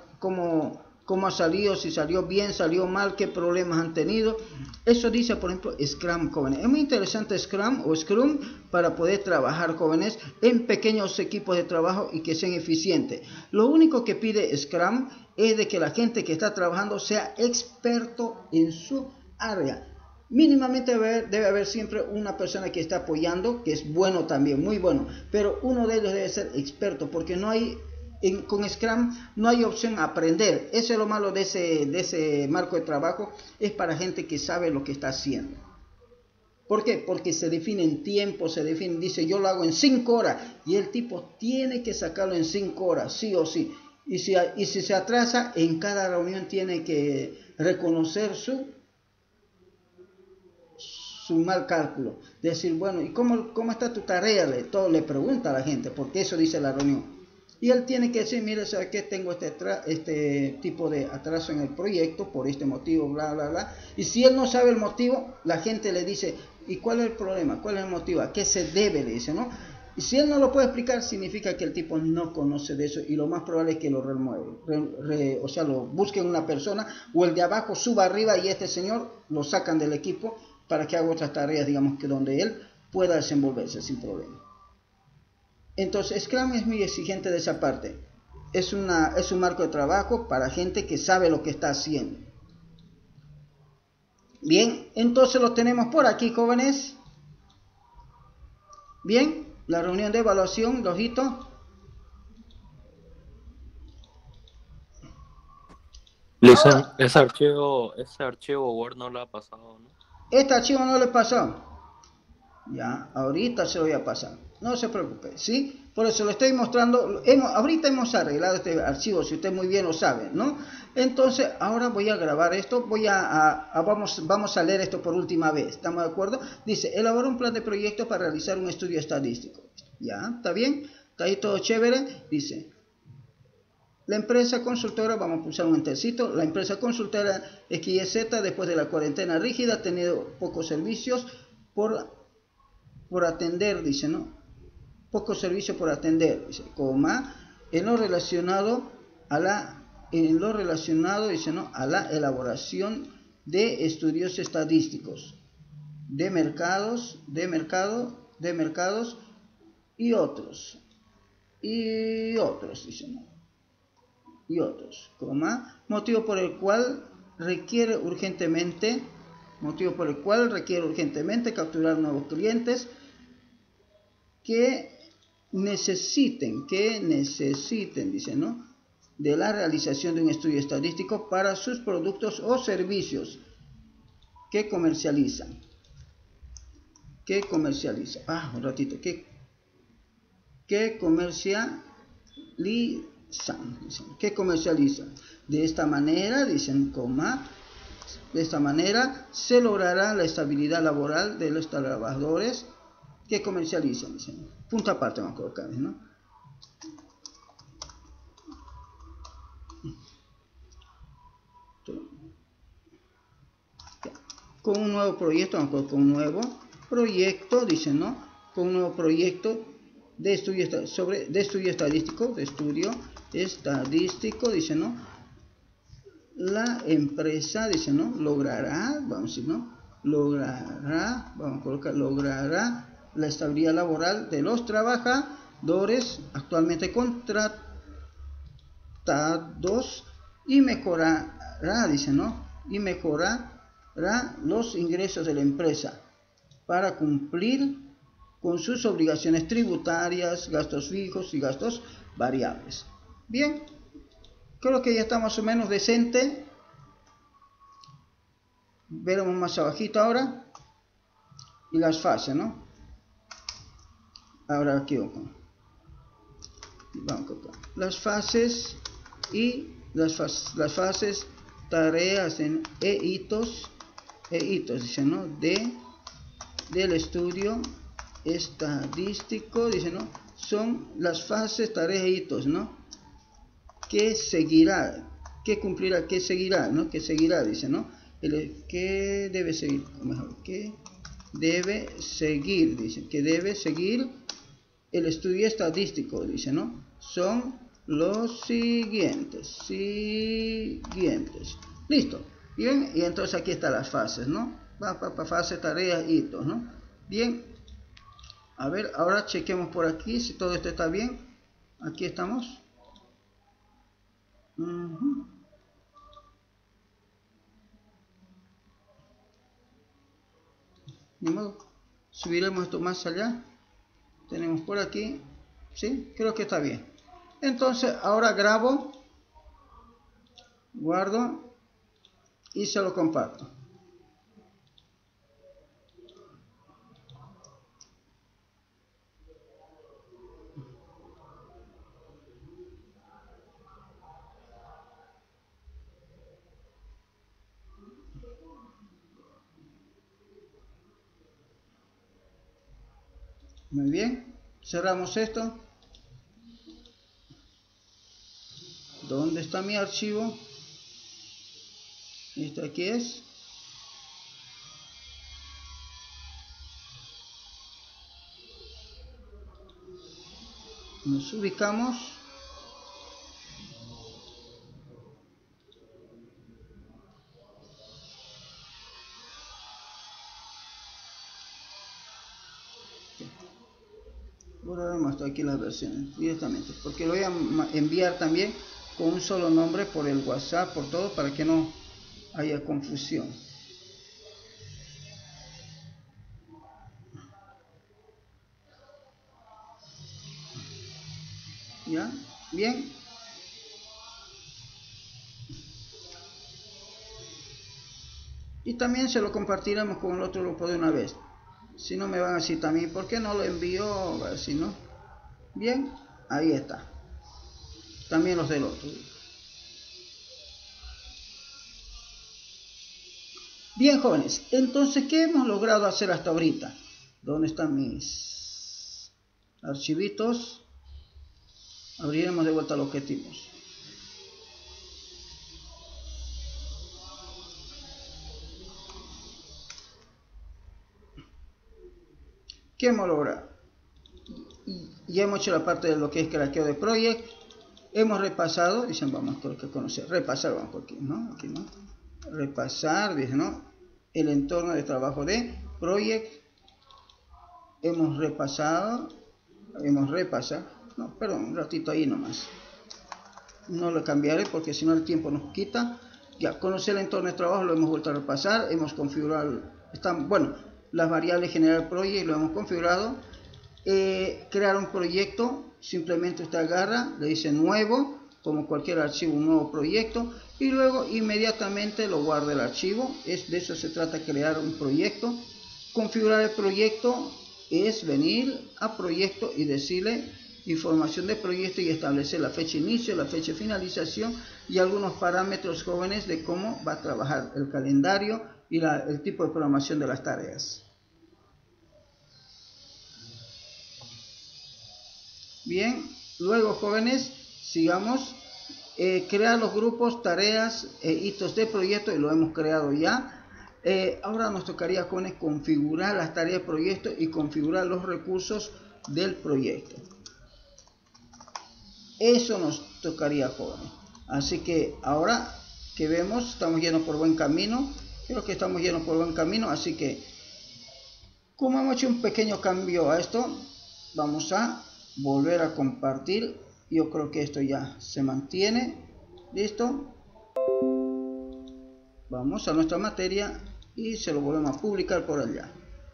cómo ha salido, si salió bien, salió mal, qué problemas han tenido. Eso dice, por ejemplo, Scrum, jóvenes. Es muy interesante Scrum o Scrum para poder trabajar, jóvenes, en pequeños equipos de trabajo y que sean eficientes. Lo único que pide Scrum es de que la gente que está trabajando sea experto en su área. Mínimamente debe haber siempre una persona que está apoyando, que es bueno también, muy bueno, pero uno de ellos debe ser experto, porque no hay, con Scrum no hay opción a aprender. Eso es lo malo de ese marco de trabajo, es para gente que sabe lo que está haciendo. ¿Por qué? Porque se define en tiempo, dice yo lo hago en 5 horas, y el tipo tiene que sacarlo en 5 horas, sí o sí. Y si se atrasa, en cada reunión tiene que reconocer su mal cálculo, decir, bueno, ¿y cómo está tu tarea? Le pregunta a la gente, porque eso dice la reunión. Y él tiene que decir, mire, ¿sabes qué? Tengo este tipo de atraso en el proyecto, por este motivo, bla, bla, bla. Y si él no sabe el motivo, la gente le dice, ¿y cuál es el problema? ¿Cuál es el motivo? ¿A qué se debe? Le dice, ¿no? Y si él no lo puede explicar, significa que el tipo no conoce de eso y lo más probable es que lo remueve. O sea, lo busquen una persona o el de abajo suba arriba y este señor lo sacan del equipo para que haga otras tareas, digamos, que donde él pueda desenvolverse sin problema. Entonces, Scrum es muy exigente de esa parte. Es un marco de trabajo para gente que sabe lo que está haciendo. Bien, entonces lo tenemos por aquí, jóvenes. Bien, la reunión de evaluación, los hitos. Listen, ese archivo Word no lo ha pasado, ¿no? Este archivo no le pasó. Ya, ahorita se lo voy a pasar. No se preocupe, ¿sí? Por eso lo estoy mostrando. Ahorita hemos arreglado este archivo, si usted muy bien lo sabe, ¿no? Entonces, ahora voy a grabar esto. Vamos a leer esto por última vez. ¿Estamos de acuerdo? Dice, elabora un plan de proyecto para realizar un estudio estadístico. ¿Ya? ¿Está bien? ¿Está ahí todo chévere? Dice, la empresa consultora, vamos a pulsar un entercito, la empresa consultora XYZ, después de la cuarentena rígida, ha tenido pocos servicios por atender, dice, ¿no? Pocos servicios por atender, dice, coma, en lo relacionado, dice, ¿no? A la elaboración de estudios estadísticos, de mercados y otros, dice, ¿no? Y otros, coma, motivo por el cual requiere urgentemente capturar nuevos clientes que necesiten, dice, ¿no? De la realización de un estudio estadístico para sus productos o servicios que comercializan. Un ratito, que comercializan. De esta manera, dicen, coma, de esta manera se logrará la estabilidad laboral de los trabajadores que comercializan, dicen. Punto aparte vamos a colocar, ¿no? Con un nuevo proyecto, vamos a colocar un nuevo proyecto, dicen, ¿no? Con un nuevo proyecto de estudio estadístico, dice, ¿no? La empresa, dice, ¿no? Logrará, vamos a decir, ¿no? Logrará la estabilidad laboral de los trabajadores actualmente contratados y mejorará, dice, ¿no? Y mejorará los ingresos de la empresa para cumplir con sus obligaciones tributarias, gastos fijos y gastos variables. Bien, creo que ya está más o menos decente. Veremos más abajito ahora. Y las fases, ¿no? Ahora aquí vamos a colocar las fases y las fases, tareas e hitos, dice, ¿no? Del estudio estadístico, dice, ¿no? Son las fases, tareas e hitos, ¿no? Que seguirá, que cumplirá, que seguirá, ¿no? Que seguirá, dice, ¿no? Que debe seguir, mejor, que debe seguir, dice, que debe seguir el estudio estadístico, dice, ¿no? Son los siguientes. Listo. Bien, y entonces aquí están las fases, ¿no? Fase, tareas, hitos, ¿no? Bien. A ver, ahora chequemos por aquí si todo esto está bien. Aquí estamos. Ni modo. Subiremos esto más allá. Tenemos por aquí. Sí, creo que está bien. Entonces, ahora grabo, guardo y se lo comparto. Muy bien, cerramos esto. ¿Dónde está mi archivo? Esto aquí es. Nos ubicamos. Borraremos hasta aquí las versiones directamente, porque lo voy a enviar también con un solo nombre por el WhatsApp, por todo, para que no haya confusión. ¿Ya? Bien. Y también se lo compartiremos con el otro grupo de una vez. Si no me van a decir también, ¿por qué no lo envió? A ver si no. Bien, ahí está. También los del otro. Bien, jóvenes, entonces, ¿qué hemos logrado hacer hasta ahorita? ¿Dónde están mis archivitos? Abriremos de vuelta los objetivos. ¿Qué hemos logrado? Ya hemos hecho la parte de lo que es craqueo de project. Hemos repasado, dicen, vamos a conocer, repasar, vamos por aquí, ¿no? Aquí, ¿no? Repasar, dicen, ¿no? El entorno de trabajo de project. Hemos repasado, no, perdón, un ratito ahí nomás. No lo cambiaré porque si no el tiempo nos quita. Ya, conocer el entorno de trabajo lo hemos vuelto a repasar, hemos configurado, las variables general project lo hemos configurado. Crear un proyecto, simplemente usted agarra, le dice nuevo, como cualquier archivo, un nuevo proyecto, y luego inmediatamente lo guarda el archivo. De eso se trata, crear un proyecto. Configurar el proyecto es venir a proyecto y decirle información de proyecto y establecer la fecha de inicio, la fecha de finalización y algunos parámetros, jóvenes, de cómo va a trabajar el calendario y el tipo de programación de las tareas. Bien, luego, jóvenes, sigamos. Crear los grupos, tareas e hitos de proyecto, y lo hemos creado ya. Ahora nos tocaría, jóvenes, configurar las tareas de proyecto y configurar los recursos del proyecto. Eso nos tocaría, jóvenes. Así que ahora que vemos, estamos yendo por buen camino. Creo que estamos yendo por buen camino. Así que, como hemos hecho un pequeño cambio a esto, vamos a volver a compartir. Yo creo que esto ya se mantiene. Listo. Vamos a nuestra materia y se lo volvemos a publicar por allá.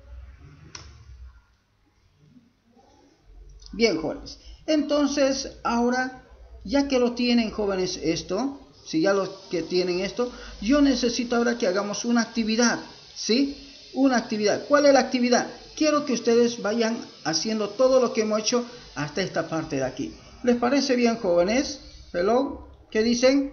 Bien, jóvenes. Entonces, ahora, ya que lo tienen, jóvenes, esto, si ya los que tienen esto, yo necesito ahora que hagamos una actividad, ¿sí? Una actividad. ¿Cuál es la actividad? Quiero que ustedes vayan haciendo todo lo que hemos hecho hasta esta parte de aquí. ¿Les parece bien, jóvenes? Hello, ¿qué dicen?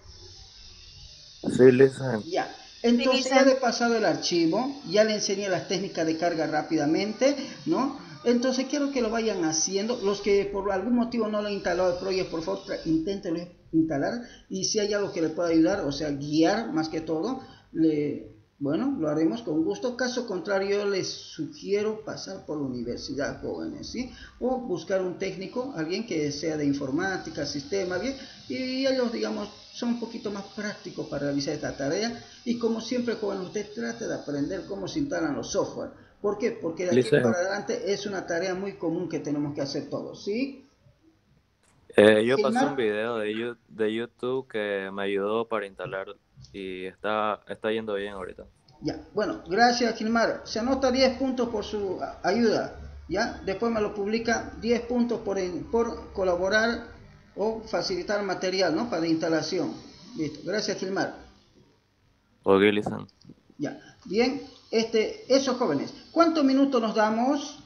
Sí, listen. Ya. Entonces ya le he pasado el archivo, ya le enseñé las técnicas de carga rápidamente, ¿no? Entonces quiero que lo vayan haciendo. Los que por algún motivo no lo han instalado el Project, por favor, inténtenlo instalar. Y si hay algo que le pueda ayudar, o sea, guiar más que todo, bueno, lo haremos con gusto. Caso contrario, les sugiero pasar por la universidad, jóvenes, ¿sí? O buscar un técnico, alguien que sea de informática, sistema, alguien, y ellos, digamos, son un poquito más prácticos para realizar esta tarea. Y como siempre, jóvenes, usted trate de aprender cómo se instalan los software. ¿Por qué? Porque de aquí para adelante es una tarea muy común que tenemos que hacer todos, ¿sí? Yo pasé un video de YouTube que me ayudó para instalar y está yendo bien ahorita. Ya, bueno, gracias, Gilmar. Se anota 10 puntos por su ayuda, ¿ya? Después me lo publica 10 puntos por colaborar o facilitar material, ¿no? Para instalación. Listo, gracias, Gilmar. Ok, listen. Ya, bien, esos jóvenes, ¿cuántos minutos nos damos?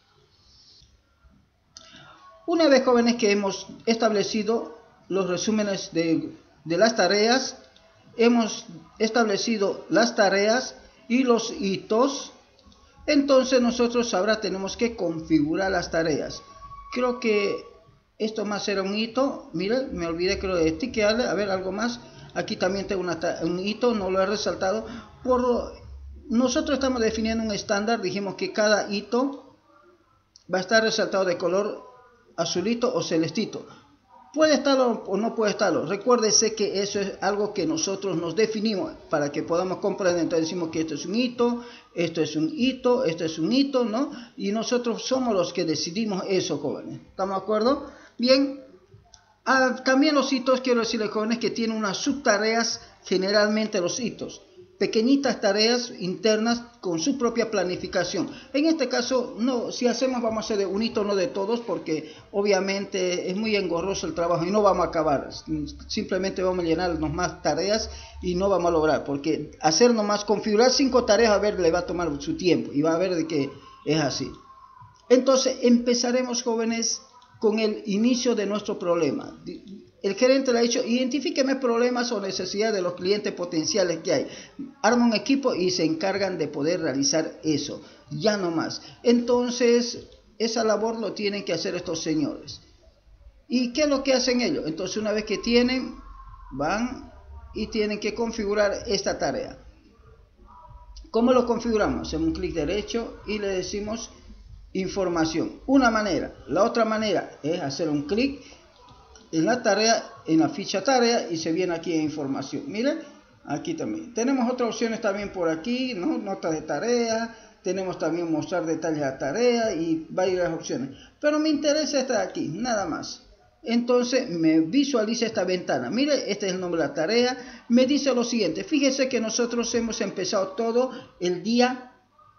Una vez, jóvenes, que hemos establecido los resúmenes de las tareas, hemos establecido las tareas y los hitos, entonces nosotros ahora tenemos que configurar las tareas. Creo que esto más era un hito. Miren, me olvidé, creo, de etiquetarle. A ver, algo más. Aquí también tengo un hito, no lo he resaltado. Nosotros estamos definiendo un estándar. Dijimos que cada hito va a estar resaltado de color azulito o celestito. Puede estarlo o no puede estarlo. Recuérdese que eso es algo que nosotros nos definimos para que podamos comprender. Entonces decimos que esto es un hito, esto es un hito, esto es un hito, ¿no? Y nosotros somos los que decidimos eso, jóvenes. ¿Estamos de acuerdo? Bien. También los hitos, quiero decirles, jóvenes, que tienen unas subtareas, generalmente los hitos. pequeñitas tareas internas con su propia planificación. En este caso, no, si hacemos vamos a hacer de un hito, no de todos, porque obviamente es muy engorroso el trabajo y no vamos a acabar. Simplemente vamos a llenarnos más tareas y no vamos a lograr, porque hacer nomás configurar 5 tareas, a ver, le va a tomar su tiempo y va a ver de que es así. Entonces empezaremos, jóvenes, con el inicio de nuestro problema. El gerente le ha dicho, identifíqueme problemas o necesidades de los clientes potenciales que hay. Arma un equipo y se encargan de poder realizar eso. Ya no más. Entonces, esa labor lo tienen que hacer estos señores. ¿Y qué es lo que hacen ellos? Entonces, una vez que tienen, van y tienen que configurar esta tarea. ¿Cómo lo configuramos? Hacemos un clic derecho y le decimos información. Una manera. La otra manera es hacer un clic en la tarea, en la ficha tarea, y se viene aquí en información. Miren, aquí también tenemos otras opciones también por aquí, ¿no? Notas de tarea, tenemos también mostrar detalles de la tarea y varias opciones, pero me interesa esta de aquí, nada más. Entonces me visualiza esta ventana. Mire, este es el nombre de la tarea. Me dice lo siguiente: fíjese que nosotros hemos empezado todo el día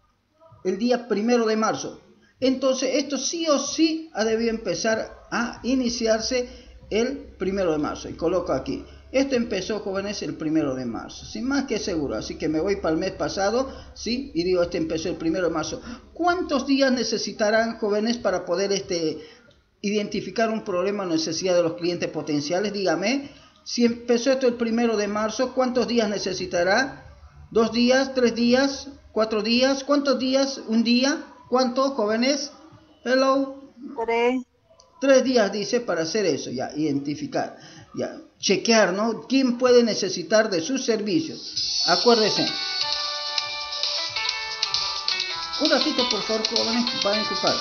1 de marzo. Entonces esto sí o sí ha debido empezar a iniciarse el 1 de marzo, y coloco aquí, esto empezó, jóvenes, el 1 de marzo, sin más que seguro. Así que me voy para el mes pasado, ¿sí? Y digo, este empezó el 1 de marzo. ¿Cuántos días necesitarán, jóvenes, para poder identificar un problema o necesidad de los clientes potenciales? Dígame, si empezó esto el 1 de marzo, ¿cuántos días necesitará? ¿2 días? ¿3 días? ¿4 días? ¿Cuántos días? ¿Un día? ¿Cuántos, jóvenes? Hello. 3 días, dice, para hacer eso, ya, identificar, ya, chequear, ¿no? ¿Quién puede necesitar de sus servicios? Acuérdense. Un ratito, por favor, jóvenes, van a ocupar.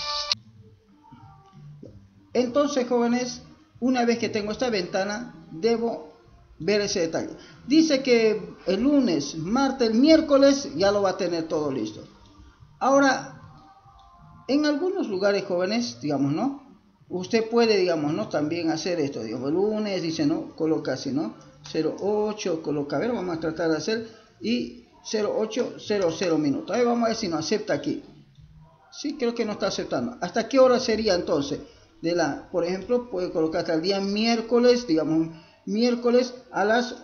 Entonces, jóvenes, una vez que tengo esta ventana, debo ver ese detalle. Dice que el lunes, martes, el miércoles, ya lo va a tener todo listo. Ahora, en algunos lugares, jóvenes, digamos, ¿no? Usted puede, digamos, ¿no? También hacer esto, digamos, el lunes, dice, ¿no? Coloca así, ¿no? 08, coloca, a ver, vamos a tratar de hacer, y 0800 minutos. Ahí vamos a ver si nos acepta aquí. Sí, creo que no está aceptando. ¿Hasta qué hora sería entonces? Por ejemplo, puede colocar hasta el día miércoles, digamos, miércoles a las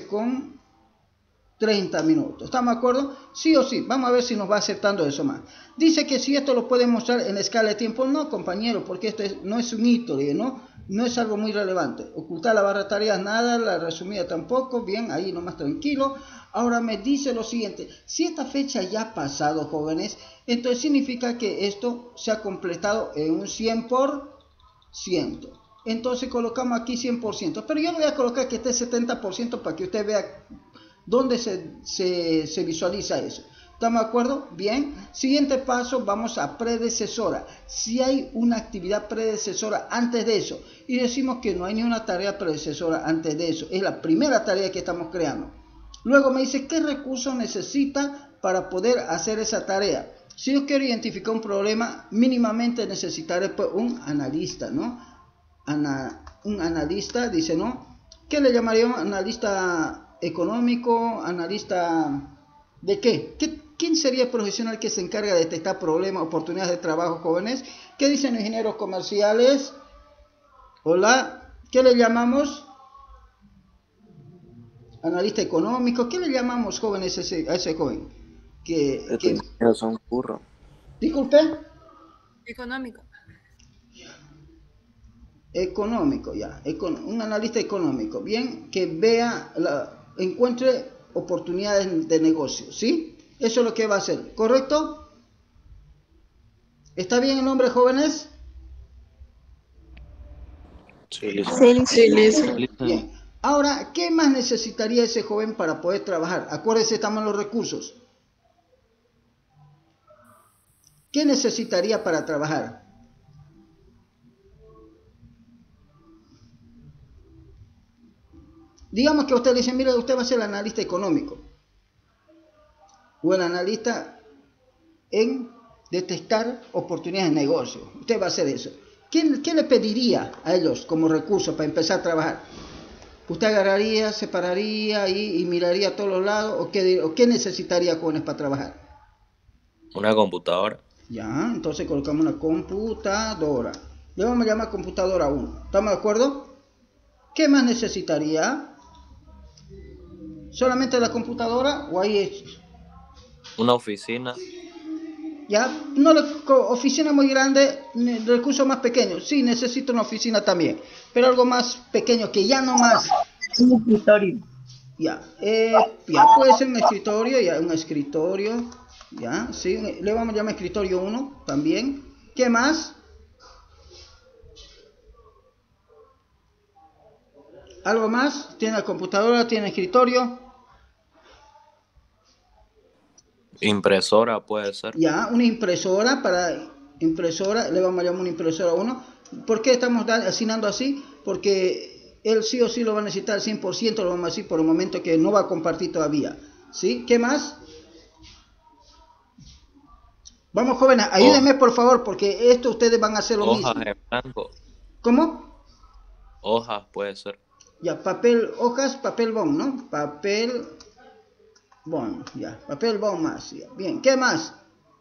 11:30 minutos. ¿Estamos de acuerdo? Sí o sí. Vamos a ver si nos va aceptando eso más. Dice que si esto lo puede mostrar en la escala de tiempo. No, compañero, porque esto no es un hito, ¿no? No es algo muy relevante. Ocultar la barra de tareas, nada. La resumida tampoco. Bien, ahí nomás tranquilo. Ahora me dice lo siguiente. Si esta fecha ya ha pasado, jóvenes, entonces significa que esto se ha completado en un 100%. Entonces colocamos aquí 100%. Pero yo le voy a colocar que esté 70% para que usted vea ¿dónde se visualiza eso? ¿Estamos de acuerdo? Bien. Siguiente paso, vamos a predecesora. Si hay una actividad predecesora antes de eso, y decimos que no hay ni una tarea predecesora antes de eso, es la primera tarea que estamos creando. Luego me dice qué recursos necesita para poder hacer esa tarea. Si yo quiero identificar un problema, mínimamente necesitaré pues, un analista, ¿no? Un analista, dice, ¿no? ¿Qué le llamaríamos? Analista económico, analista de qué? ¿Quién sería el profesional que se encarga de detectar problemas, oportunidades de trabajo, jóvenes? ¿Qué dicen los ingenieros comerciales? Hola, ¿qué le llamamos? Analista económico. ¿Qué le llamamos, jóvenes, a ese joven? Que son burros. Disculpe. Económico, ya. Un analista económico, bien, que vea, encuentre oportunidades de negocio, ¿sí? Eso es lo que va a hacer, ¿correcto? ¿Está bien el nombre, jóvenes? Sí, listo. Sí, listo. Bien. Ahora, ¿qué más necesitaría ese joven para poder trabajar? Acuérdense, estamos en los recursos. ¿Qué necesitaría para trabajar? Digamos que usted le dice, mire, usted va a ser el analista económico o el analista en detectar oportunidades de negocio. Usted va a hacer eso. ¿Qué le pediría a ellos como recurso para empezar a trabajar? ¿Usted agarraría, separaría y miraría a todos los lados? ¿O qué necesitaría, jóvenes, para trabajar? Una computadora. Ya, entonces colocamos una computadora. Le vamos a llamar computadora 1. ¿Estamos de acuerdo? ¿Qué más necesitaría? ¿Solamente la computadora o ahí es? Una oficina. Ya, no oficina muy grande, recursos más pequeños. Sí, necesito una oficina también, pero algo más pequeño que ya no más. Un escritorio. Ya, ya puede ser un escritorio, ya, sí, le vamos a llamar escritorio 1 también. ¿Qué más? ¿Algo más? ¿Tiene la computadora? ¿Tiene escritorio? Impresora puede ser. Ya, una impresora le vamos a llamar una impresora 1. ¿Por qué estamos asignando así? Porque él sí o sí lo va a necesitar al 100%, lo vamos a decir por el momento que no va a compartir todavía. ¿Sí? ¿Qué más? Vamos, jóvenes, ayúdenme por favor, porque esto ustedes van a hacer lo mismo. Hojas en blanco. ¿Cómo? Hojas puede ser. Ya, hojas, papel bond, ¿no? Papel bond, ya, papel bond más, ya. Bien, ¿qué más?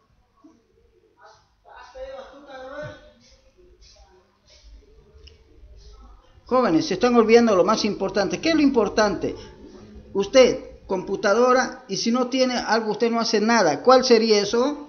Jóvenes, se están olvidando lo más importante. ¿Qué es lo importante? Usted, computadora, y si no tiene algo, usted no hace nada. ¿Cuál sería eso?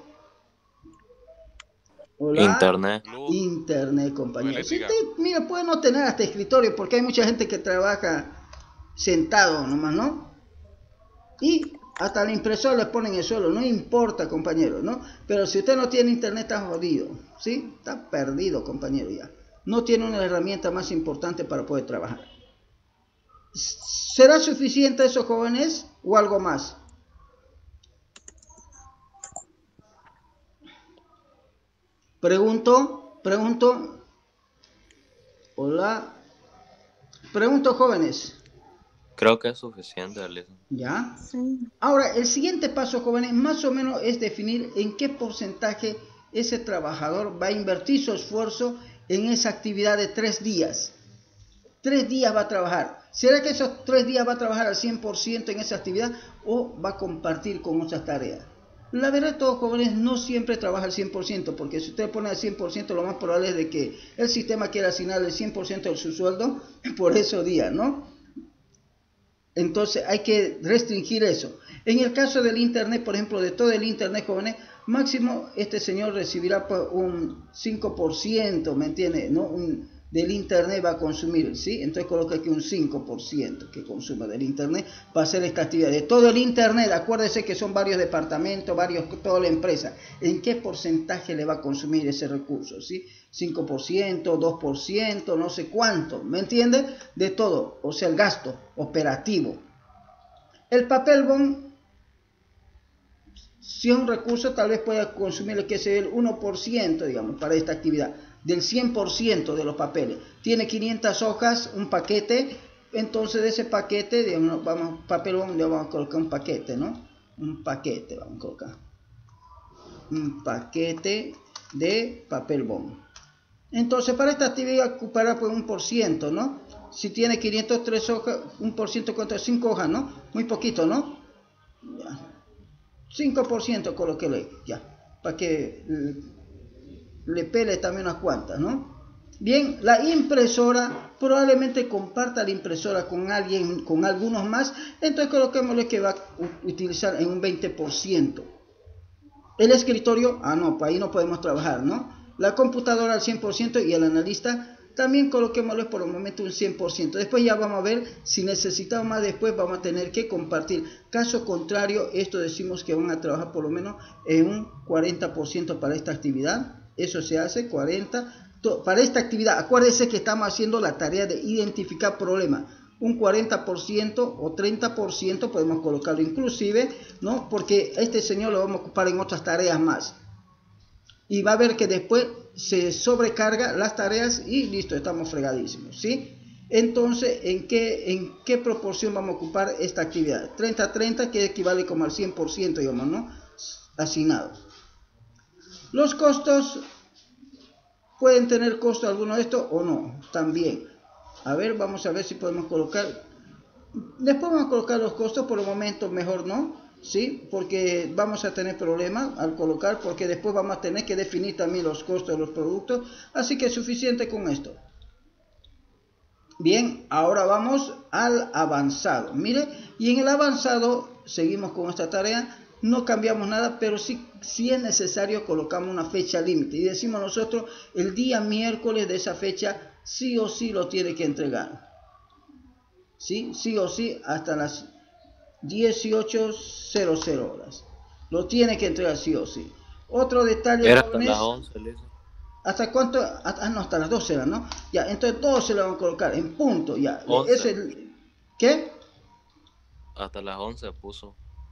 Hola. Internet, compañero. Si usted, mira, puede no tener hasta escritorio, porque hay mucha gente que trabaja sentado nomás, ¿no? Y hasta la impresora le ponen el suelo, no importa, compañero, ¿no? Pero si usted no tiene internet, está jodido, ¿sí? Está perdido, compañero, ya. No tiene una herramienta más importante para poder trabajar. ¿Será suficiente eso, jóvenes, o algo más? Pregunto. Hola. Pregunto, jóvenes. Creo que es suficiente, Alison. ¿Ya? Sí. Ahora, el siguiente paso, jóvenes, más o menos es definir en qué porcentaje ese trabajador va a invertir su esfuerzo en esa actividad de 3 días. 3 días va a trabajar. ¿Será que esos 3 días va a trabajar al 100% en esa actividad o va a compartir con otras tareas? La verdad, todos jóvenes no siempre trabaja al 100%, porque si usted pone al 100%, lo más probable es de que el sistema quiera asignar el 100% de su sueldo por esos días, ¿no? Entonces hay que restringir eso. En el caso del internet, por ejemplo, de todo el internet, jóvenes, máximo este señor recibirá un 5%, ¿me entiende? ¿No? Del internet va a consumir, ¿sí? Entonces coloca aquí un 5% que consume del internet para hacer esta actividad. De todo el internet, acuérdese que son varios departamentos, toda la empresa. ¿En qué porcentaje le va a consumir ese recurso, ¿sí? 5%, 2%, no sé cuánto, ¿me entiende? De todo, o sea, el gasto operativo. El papel bond, si es un recurso, tal vez pueda consumir que sea el 1%, digamos, para esta actividad. Del 100% de los papeles. Tiene 500 hojas, un paquete. Entonces de ese paquete, digamos, papel bond, le vamos a colocar un paquete, ¿no? Un paquete, vamos a colocar. Un paquete de papel bond. Entonces para esta actividad ocupará pues 1%, ¿no? Si tiene 503 hojas, 1% contra 5 hojas, ¿no? Muy poquito, ¿no? Ya. 5% coloquéle, ya. Para que le pele también unas cuantas, ¿no? Bien, la impresora, probablemente comparta la impresora con alguien, con algunos más, entonces coloquémosle que va a utilizar en un 20%. El escritorio, no, para ahí no podemos trabajar, ¿no? La computadora al 100% y el analista también coloquémosle por el momento un 100%. Después ya vamos a ver si necesitamos más, después vamos a tener que compartir. Caso contrario, esto decimos que van a trabajar por lo menos en un 40% para esta actividad. Eso se hace 40 para esta actividad. Acuérdense que estamos haciendo la tarea de identificar problemas. Un 40% o 30% podemos colocarlo inclusive, ¿no? Porque este señor lo vamos a ocupar en otras tareas más. Y va a ver que después se sobrecarga las tareas y listo, estamos fregadísimos, ¿sí? Entonces, ¿en qué proporción vamos a ocupar esta actividad? 30-30, que equivale como al 100%, digamos, ¿no? Asignado. Los costos, ¿pueden tener costo alguno de estos o no? También. A ver, vamos a ver si podemos colocar Después vamos a colocar los costos, por el momento mejor no, ¿sí? Porque vamos a tener problemas al colocar, porque después vamos a tener que definir también los costos de los productos, así que es suficiente con esto. Bien, ahora vamos al avanzado. Mire, y en el avanzado seguimos con esta tarea. No cambiamos nada, pero sí es necesario colocamos una fecha límite. Y decimos nosotros, el día miércoles de esa fecha, sí o sí lo tiene que entregar. Sí o sí, hasta las 18:00 horas. Lo tiene que entregar sí o sí. Otro detalle, Era hasta jóvenes, las 11, Lisa. ¿hasta cuánto? No, hasta las 12 horas, ¿no? Ya, entonces todos se lo van a colocar en punto, ya. 11. ¿Qué? Hasta las 11 puso.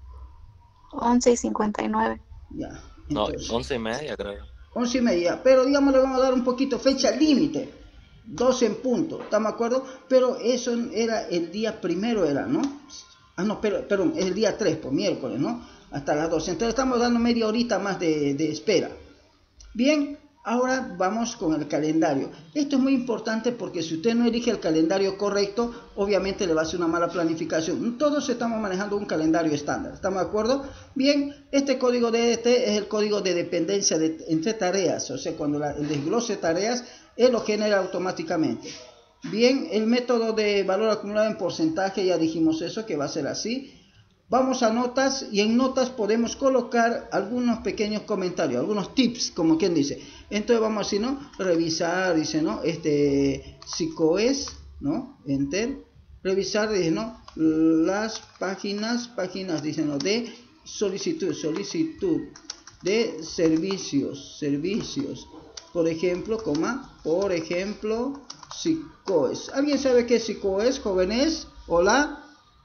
11:59. Ya. No, Entonces, 11:30 creo. 11:30, pero digamos le vamos a dar un poquito fecha límite, 12 en punto, ¿estamos de acuerdo? Pero eso era el día primero, era, ¿no? No, perdón, es el día 3, por miércoles, ¿no? Hasta las 12, entonces estamos dando media horita más de espera. Bien, ahora vamos con el calendario. Esto es muy importante porque si usted no elige el calendario correcto, obviamente le va a hacer una mala planificación. Todos estamos manejando un calendario estándar, ¿estamos de acuerdo? Bien, este código DDT es el código de dependencia entre tareas, o sea, cuando el desglose de tareas, él lo genera automáticamente. Bien, el método de valor acumulado en porcentaje, ya dijimos eso, que va a ser así. Vamos a notas y en notas podemos colocar algunos pequeños comentarios, algunos tips, como quien dice. Entonces vamos a decir, ¿no? Revisar, dice, ¿no? Psicoes, ¿no? Enter. Revisar, dice, ¿no? Las páginas, dicen, ¿no? De solicitud de servicios. Por ejemplo, Psicoes. ¿Alguien sabe qué es Psicoes, jóvenes? Hola.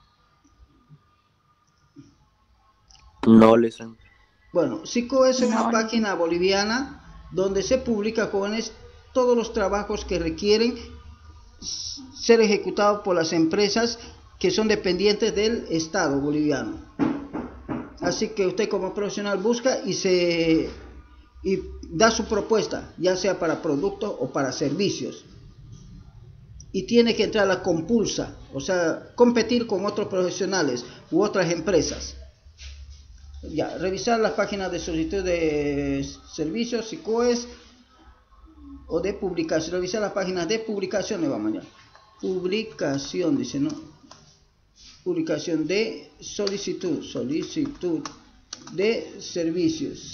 No, Lisa. Bueno, Psicoes es una página boliviana donde se publica, jóvenes, todos los trabajos que requieren ser ejecutados por las empresas que son dependientes del Estado boliviano. Así que usted como profesional busca y da su propuesta, ya sea para productos o para servicios. Y tiene que entrar a la compulsa, o sea, competir con otros profesionales u otras empresas. Ya, revisar las páginas de solicitud de servicios, Psicoes, o de publicación. Revisar las páginas de publicación, vamos allá. Publicación, dice, ¿no? Publicación de solicitud de servicios.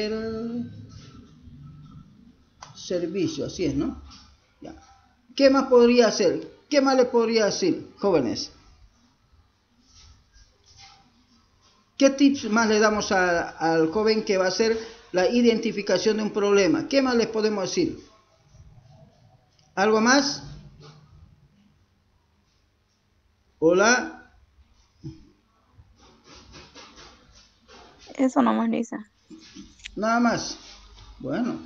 Servicio, así es, ¿no? Ya. ¿Qué más podría hacer? ¿Qué más le podría decir, jóvenes? ¿Qué tips más le damos al joven que va a hacer la identificación de un problema? ¿Qué más les podemos decir? ¿Algo más? Hola. Eso nomás, Lisa. Nada más. Bueno.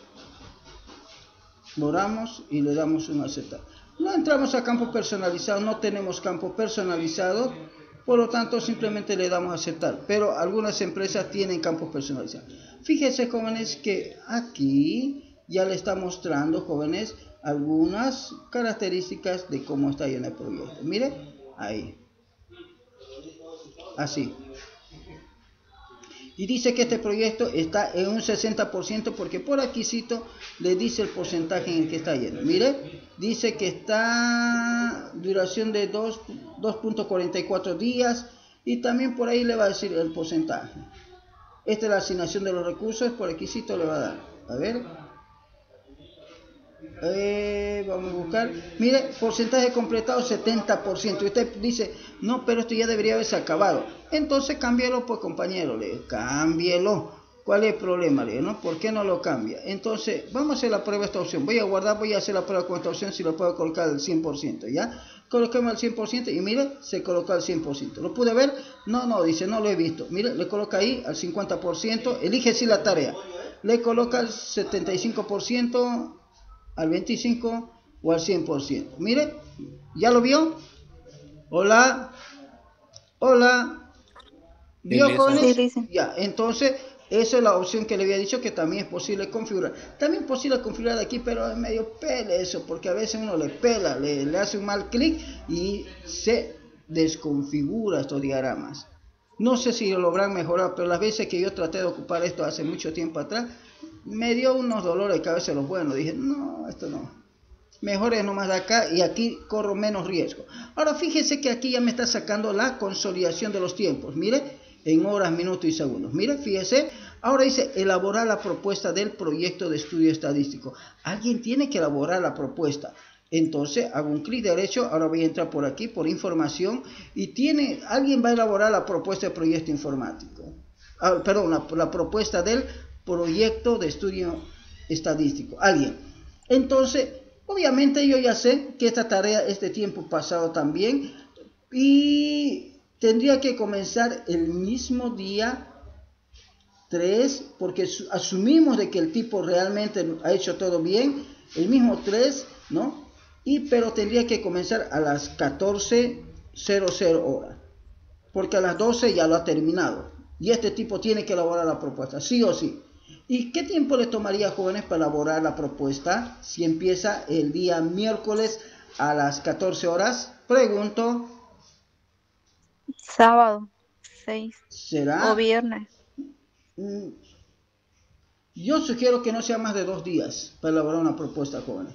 Borramos y le damos un aceptar. No entramos a campo personalizado, no tenemos campo personalizado. Por lo tanto, simplemente le damos a aceptar. Pero algunas empresas tienen campos personalizados. Fíjense, jóvenes, que aquí ya le está mostrando, jóvenes, algunas características de cómo está lleno el proyecto. Mire, ahí. Así. Y dice que este proyecto está en un 60% porque por aquícito le dice el porcentaje en el que está lleno. Mire, dice que está duración de 2.44 días y también por ahí le va a decir el porcentaje. Esta es la asignación de los recursos, por aquícito le va a dar. A ver. Vamos a buscar. Mire, porcentaje completado 70%. Y usted dice, no, pero esto ya debería haberse acabado. Entonces cámbielo, pues compañero, cámbielo. ¿Cuál es el problema? ¿No? ¿Por qué no lo cambia? Entonces, vamos a hacer la prueba de esta opción. Voy a hacer la prueba con esta opción si lo puedo colocar al 100%, ¿ya? Coloquemos al 100% y mire, se colocó al 100%. ¿Lo pude ver? No, dice, no lo he visto. Mire, le coloca ahí al 50%. Elige si la tarea. Le coloca al 75%. Al 25% o al 100%. Mire, ¿ya lo vio? Hola. ¿Vio, jóvenes? Sí, ya, entonces, esa es la opción que le había dicho que también es posible configurar. También es posible configurar aquí, pero es medio pele eso, porque a veces uno le pela, le hace un mal clic y se desconfigura estos diagramas. No sé si lo logran mejorar, pero las veces que yo traté de ocupar esto hace mucho tiempo atrás, me dio unos dolores de cabeza los buenos. Dije, no, esto no. Mejor es nomás de acá y aquí corro menos riesgo. Ahora fíjese que aquí ya me está sacando la consolidación de los tiempos. Mire, en horas, minutos y segundos. Mire, fíjese. Ahora dice, elaborar la propuesta del proyecto de estudio estadístico. Alguien tiene que elaborar la propuesta. Entonces hago un clic derecho, ahora voy a entrar por aquí, por información, y alguien va a elaborar la propuesta de proyecto informático. La propuesta del proyecto de estudio estadístico. Alguien. Entonces, obviamente yo ya sé que esta tarea es de tiempo pasado también, y tendría que comenzar el mismo día 3, porque asumimos de que el tipo realmente ha hecho todo bien, el mismo 3, ¿no? Pero tendría que comenzar a las 14:00 horas, porque a las 12 ya lo ha terminado, y este tipo tiene que elaborar la propuesta, sí o sí. ¿Y qué tiempo le tomaría, jóvenes, para elaborar la propuesta si empieza el día miércoles a las 14 horas? Pregunto. Sábado, 6. ¿Será? O viernes. Yo sugiero que no sea más de 2 días para elaborar una propuesta, jóvenes.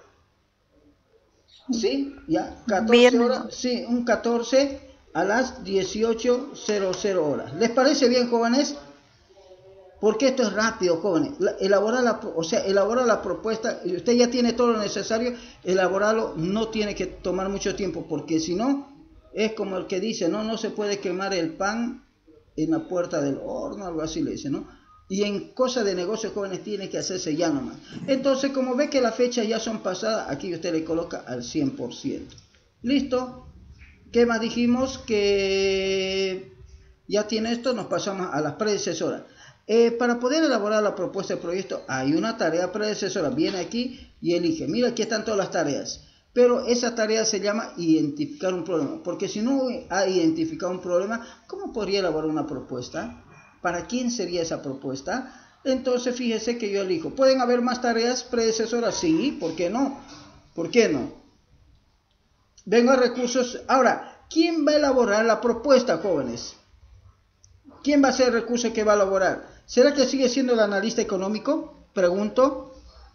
¿Sí? ¿Ya? 14 viernes. horas. Sí, un 14 a las 18:00 horas. ¿Les parece bien, jóvenes? Porque esto es rápido, jóvenes. Elaborar la propuesta, usted ya tiene todo lo necesario, elaborarlo no tiene que tomar mucho tiempo, porque si no, es como el que dice, no se puede quemar el pan en la puerta del horno, algo así le dice, ¿no? Y en cosas de negocios, jóvenes, tiene que hacerse ya nomás. Entonces, como ve que las fechas ya son pasadas, aquí usted le coloca al 100%. ¿Listo? ¿Qué más dijimos? Que ya tiene esto, nos pasamos a las predecesoras. Para poder elaborar la propuesta de proyecto hay una tarea predecesora. Viene aquí y elige. Mira, aquí están todas las tareas. Pero esa tarea se llama identificar un problema. Porque si no ha identificado un problema, ¿cómo podría elaborar una propuesta? ¿Para quién sería esa propuesta? Entonces fíjese que yo elijo. ¿Pueden haber más tareas predecesoras? Sí, ¿por qué no? ¿Por qué no? Vengo a recursos. Ahora, ¿quién va a elaborar la propuesta, jóvenes? ¿Quién va a ser el recurso que va a elaborar? ¿Será que sigue siendo el analista económico? Pregunto.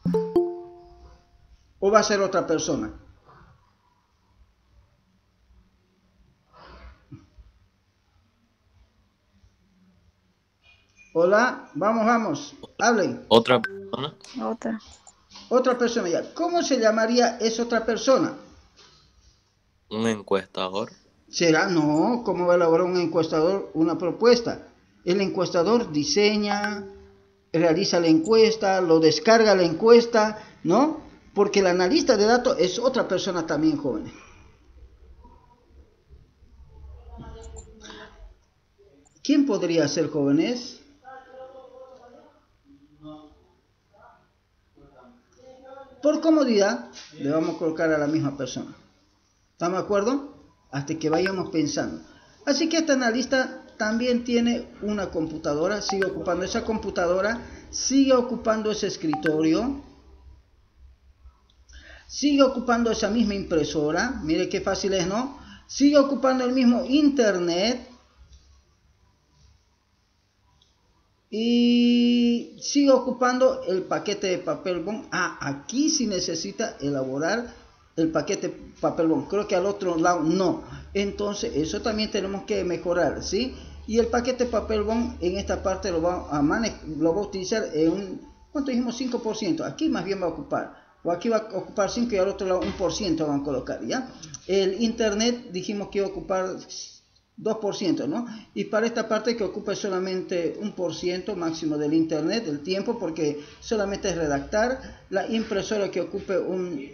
¿O va a ser otra persona? Hola, vamos, hablen. ¿Otra persona? Otra persona ya. ¿Cómo se llamaría esa otra persona? ¿Un encuestador? ¿Será? No, ¿cómo va a elaborar un encuestador una propuesta? El encuestador diseña, realiza la encuesta, lo descarga la encuesta, ¿no? Porque el analista de datos es otra persona también, jóvenes. ¿Quién podría ser, jóvenes? Por comodidad, le vamos a colocar a la misma persona. ¿Estamos de acuerdo? Hasta que vayamos pensando. Así que este analista también tiene una computadora, sigue ocupando esa computadora, sigue ocupando ese escritorio, sigue ocupando esa misma impresora, mire qué fácil es, ¿no? Sigue ocupando el mismo internet y sigue ocupando el paquete de papel bond. Aquí sí necesita elaborar el paquete papel bond, creo que al otro lado no. Entonces eso también tenemos que mejorar, ¿sí? Y el paquete papel bond en esta parte lo va a utilizar en un, ¿cuánto dijimos? 5%. Aquí más bien va a ocupar, o aquí va a ocupar 5 y al otro lado 1% van a colocar, ¿ya? El internet dijimos que iba a ocupar 2%, ¿no? Y para esta parte que ocupe solamente 1% máximo del internet, del tiempo, porque solamente es redactar. La impresora que ocupe un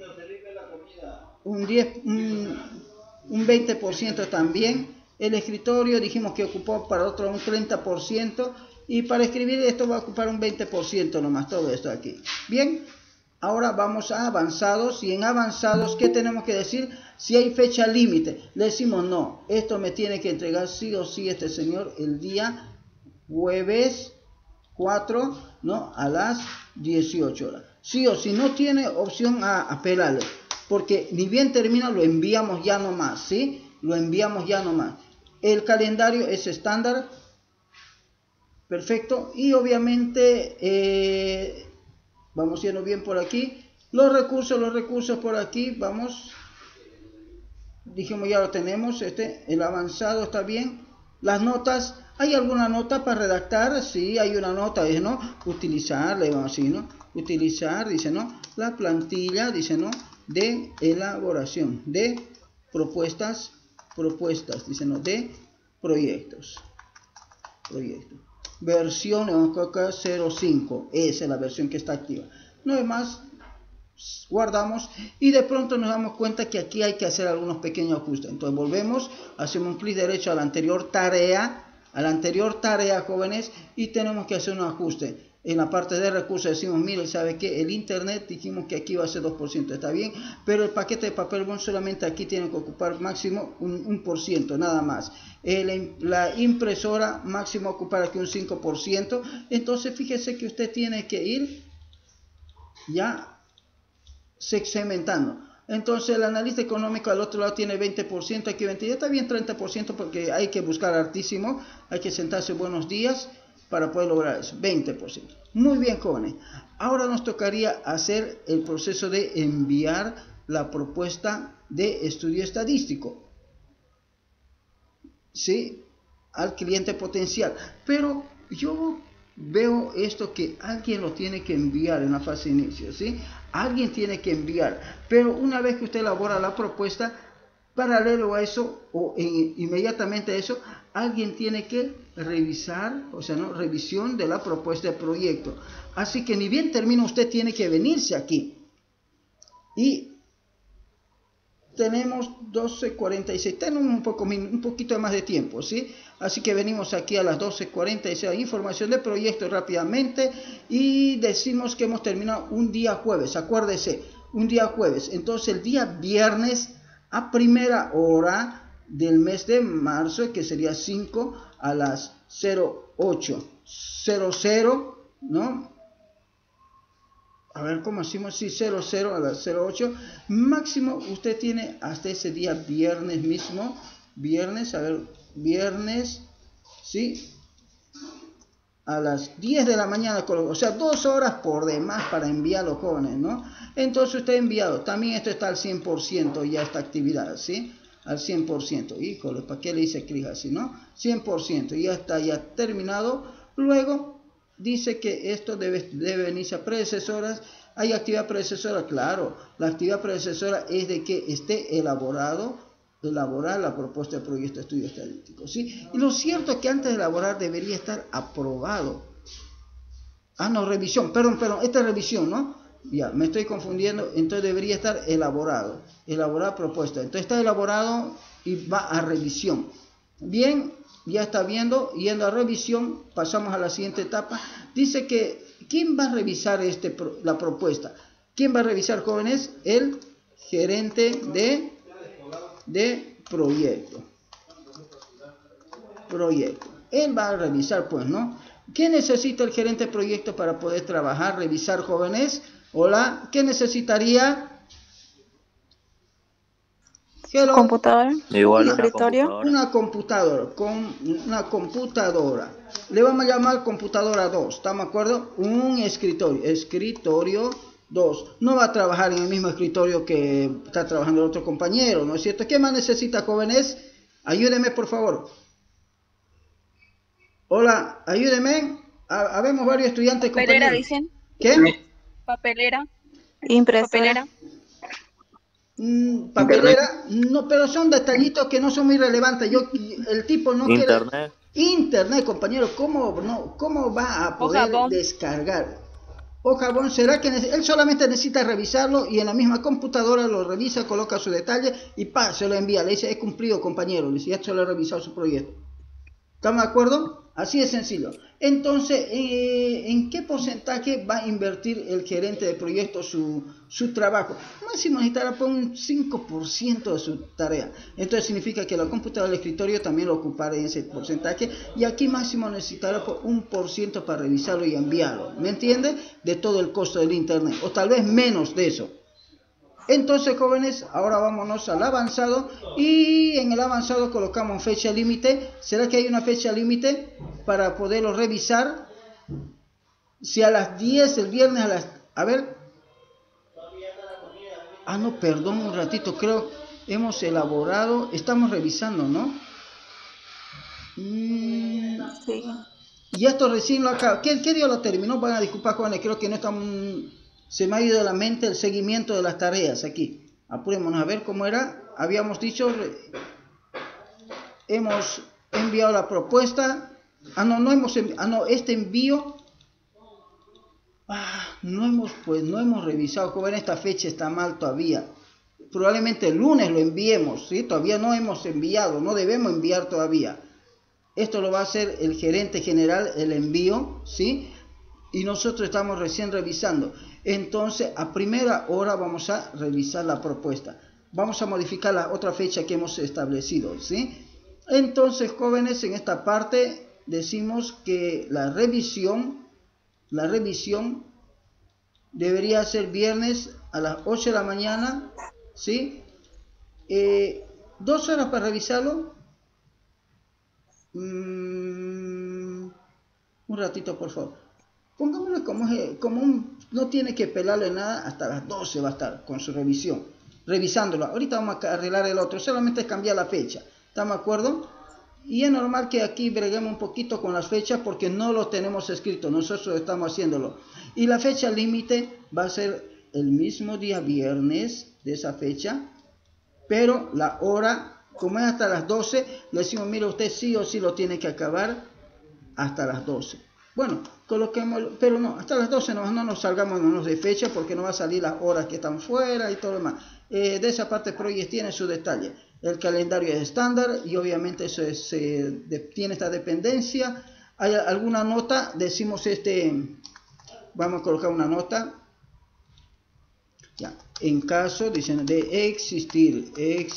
20% también. El escritorio dijimos que ocupó para otro un 30%. Y para escribir esto va a ocupar un 20% nomás, todo esto aquí. Bien, ahora vamos a avanzados. Y en avanzados, ¿qué tenemos que decir? Si hay fecha límite, le decimos no. Esto me tiene que entregar sí o sí este señor el día jueves 4, ¿no? A las 18 horas. Sí o sí, no tiene opción a apelarle. Porque ni bien termina, lo enviamos ya nomás, ¿sí? lo enviamos ya nomás. El calendario es estándar, perfecto, y obviamente vamos yendo bien por aquí. Los recursos por aquí, vamos, dijimos ya lo tenemos, el avanzado está bien. Las notas, ¿hay alguna nota para redactar? Sí, hay una nota, dice, ¿no? Utilizar, le vamos así, ¿no? Utilizar, dice, ¿no? La plantilla, dice, ¿no? De elaboración, de propuestas, dice, ¿no? De proyectos. Versión, vamos a colocar 05, esa es la versión que está activa. No hay más. Guardamos y de pronto nos damos cuenta que aquí hay que hacer algunos pequeños ajustes. Entonces volvemos, hacemos un clic derecho a la anterior tarea, jóvenes, y tenemos que hacer un ajuste. En la parte de recursos decimos, mire, ¿sabe qué? El internet dijimos que aquí va a ser 2%, está bien, pero el paquete de papel bond solamente aquí tiene que ocupar máximo un 1%, nada más. La impresora máximo ocupar aquí un 5%, entonces fíjese que usted tiene que ir ya segmentando. Entonces el analista económico al otro lado tiene 20%, aquí 20%, ya está bien 30% porque hay que buscar hartísimo, hay que sentarse buenos días para poder lograr eso, 20%. Muy bien, jóvenes. Ahora nos tocaría hacer el proceso de enviar la propuesta de estudio estadístico, ¿sí? Al cliente potencial. Pero yo veo esto que alguien lo tiene que enviar en la fase de inicio, ¿sí? Alguien tiene que enviar, pero una vez que usted elabora la propuesta, paralelo a eso o inmediatamente a eso, alguien tiene que revisar, o sea, ¿no? Revisión de la propuesta de proyecto. Así que ni bien termina, usted tiene que venirse aquí. Y tenemos 12:46, tenemos un poquito más de tiempo, ¿sí? Así que venimos aquí a las 12:46, información de proyecto rápidamente, y decimos que hemos terminado un día jueves, acuérdese, un día jueves. Entonces el día viernes a primera hora del mes de marzo, que sería 5 a las 08:00, ¿no? A ver cómo hacemos, sí, 00 a las 08, máximo usted tiene hasta ese día viernes mismo, viernes, sí, a las 10 de la mañana, o sea, 2 horas por demás para enviar a los jóvenes, ¿no? Entonces usted ha enviado, también esto está al 100% ya esta actividad, ¿sí? Al 100%, híjole, ¿para qué le hice clic así, no? 100%, ya está, ya terminado. Luego dice que esto debe venirse a predecesoras. ¿Hay actividad predecesora? Claro, la actividad predecesora es de que esté elaborar la propuesta de proyecto de estudio estadístico, ¿sí? Y lo cierto es que antes de elaborar debería estar aprobado. No, revisión, perdón, esta es revisión, ¿no? Ya, me estoy confundiendo, entonces debería estar elaborar propuesta. Entonces está elaborado y va a revisión. Bien, ya está yendo a revisión, pasamos a la siguiente etapa. Dice que, ¿quién va a revisar la propuesta? ¿Quién va a revisar, jóvenes? El gerente de proyecto. Él va a revisar, pues, ¿no? ¿Qué necesita el gerente de proyecto para poder trabajar, revisar, jóvenes? Hola, ¿qué necesitaría? Hello. ¿Computadora? Igual ¿Escritorio? Una computadora. Le vamos a llamar computadora 2, ¿estamos de acuerdo? Un escritorio 2. No va a trabajar en el mismo escritorio que está trabajando el otro compañero, ¿no es cierto? ¿Qué más necesita, jóvenes? Ayúdenme, por favor. Hola, ayúdenme. Habemos varios estudiantes, compañeros. ¿Papelera dicen? ¿Qué? ¿Papelera? Impresora. Papelera, no, pero son detallitos que no son muy relevantes. El tipo no quiere. Internet, compañero, ¿cómo va a poder descargar? Hoja será que él solamente necesita revisarlo y en la misma computadora lo revisa, coloca su detalle y se lo envía. Le dice, he cumplido, compañero, le dice, ya se lo he revisado su proyecto. ¿Estamos de acuerdo? Así de sencillo. Entonces, ¿en qué porcentaje va a invertir el gerente de proyecto su trabajo? Máximo necesitará por un 5% de su tarea. Entonces significa que la computadora del escritorio también lo ocupará en ese porcentaje. Y aquí máximo necesitará por 1% para revisarlo y enviarlo. ¿Me entiende? De todo el costo del internet. O tal vez menos de eso. Entonces, jóvenes, ahora vámonos al avanzado, y en el avanzado colocamos fecha límite. ¿Será que hay una fecha límite para poderlo revisar? Si a las 10 el viernes a ver. No, perdón, un ratito, creo hemos elaborado, estamos revisando, ¿no? Sí. Y esto recién lo acabo. ¿Qué día lo terminó? Van a disculpar, jóvenes, creo que no está... Se me ha ido de la mente el seguimiento de las tareas aquí. Apurémonos a ver cómo era. Habíamos dicho, hemos enviado la propuesta. Este envío. No hemos revisado, jóvenes, esta fecha está mal todavía. Probablemente el lunes lo enviemos, ¿sí? Todavía no hemos enviado, no debemos enviar todavía. Esto lo va a hacer el gerente general, el envío, ¿sí? Y nosotros estamos recién revisando. Entonces, a primera hora vamos a revisar la propuesta. Vamos a modificar la otra fecha que hemos establecido, ¿sí? Entonces, jóvenes, en esta parte decimos que la revisión debería ser viernes a las 8 de la mañana, ¿sí? 2 horas para revisarlo. Un ratito, por favor. Pongámoslo no tiene que pelarle nada, hasta las 12 va a estar con su revisión, revisándolo. Ahorita vamos a arreglar el otro, solamente es cambiar la fecha. ¿Estamos de acuerdo? Y es normal que aquí breguemos un poquito con las fechas porque no lo tenemos escrito, nosotros estamos haciéndolo. Y la fecha límite va a ser el mismo día viernes de esa fecha, pero la hora, como es hasta las 12, le decimos, mire, usted sí o sí lo tiene que acabar hasta las 12. Bueno, coloquémoslo, pero no, hasta las 12 no nos salgamos de fecha porque no va a salir las horas que están fuera y todo lo demás. De esa parte Project tiene su detalle. El calendario es estándar y obviamente eso tiene esta dependencia. Hay alguna nota, decimos vamos a colocar una nota. Ya, en caso, dicen, de existir,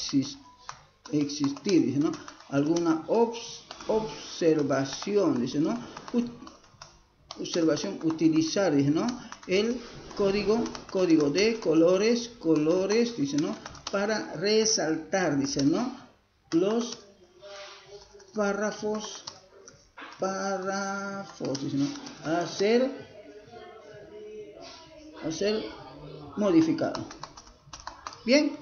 dice, ¿no? Alguna observación, dice, ¿no? Observación, utilizar, dice, ¿no? El código de colores, dice, ¿no? Para resaltar, dice, ¿no? Los párrafos, dice, ¿no? A ser modificado. Bien,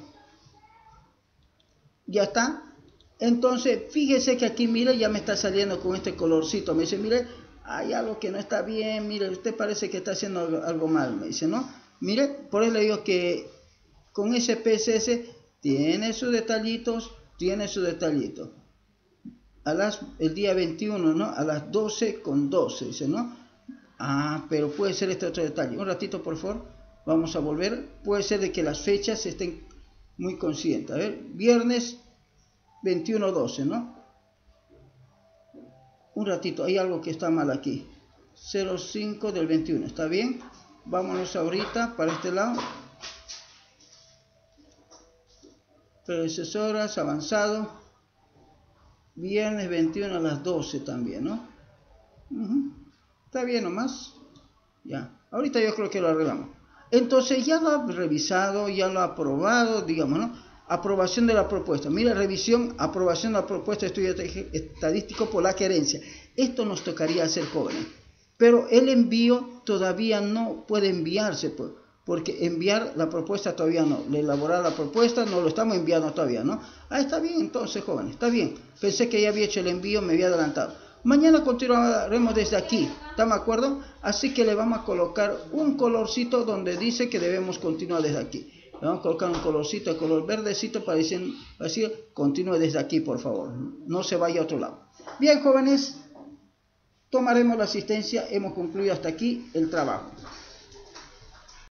ya está. Entonces, fíjese que aquí, mire, ya me está saliendo con este colorcito. Me dice, mire, hay algo que no está bien, mire, usted parece que está haciendo algo mal, me dice, ¿no? Mire, por eso le digo que con ese PSS tiene sus detallitos, el día 21, ¿no? A las 12:12, dice, ¿no? Pero puede ser este otro detalle. Un ratito, por favor, vamos a volver. Puede ser de que las fechas estén muy conscientes. A ver, viernes 21:12, ¿no? Un ratito, hay algo que está mal aquí. 05 del 21, ¿está bien? Vámonos ahorita para este lado. Predecesoras, avanzado. Viernes 21 a las 12 también, ¿no? Está bien nomás. Ya, ahorita yo creo que lo arreglamos. Entonces ya lo ha revisado, ya lo ha aprobado, digamos, ¿no? Aprobación de la propuesta. Mira, revisión, aprobación de la propuesta de estudio estadístico por la querencia. Esto nos tocaría hacer, jóvenes. Pero el envío todavía no puede enviarse, pues, porque enviar la propuesta todavía no. Elaborar la propuesta no lo estamos enviando todavía, ¿no? Está bien entonces, jóvenes, está bien. Pensé que ya había hecho el envío, me había adelantado. Mañana continuaremos desde aquí, ¿estamos de acuerdo? Así que le vamos a colocar un colorcito donde dice que debemos continuar desde aquí. Le vamos a colocar un colorcito de color verdecito para decir, continúe desde aquí, por favor. No se vaya a otro lado. Bien, jóvenes, tomaremos la asistencia. Hemos concluido hasta aquí el trabajo.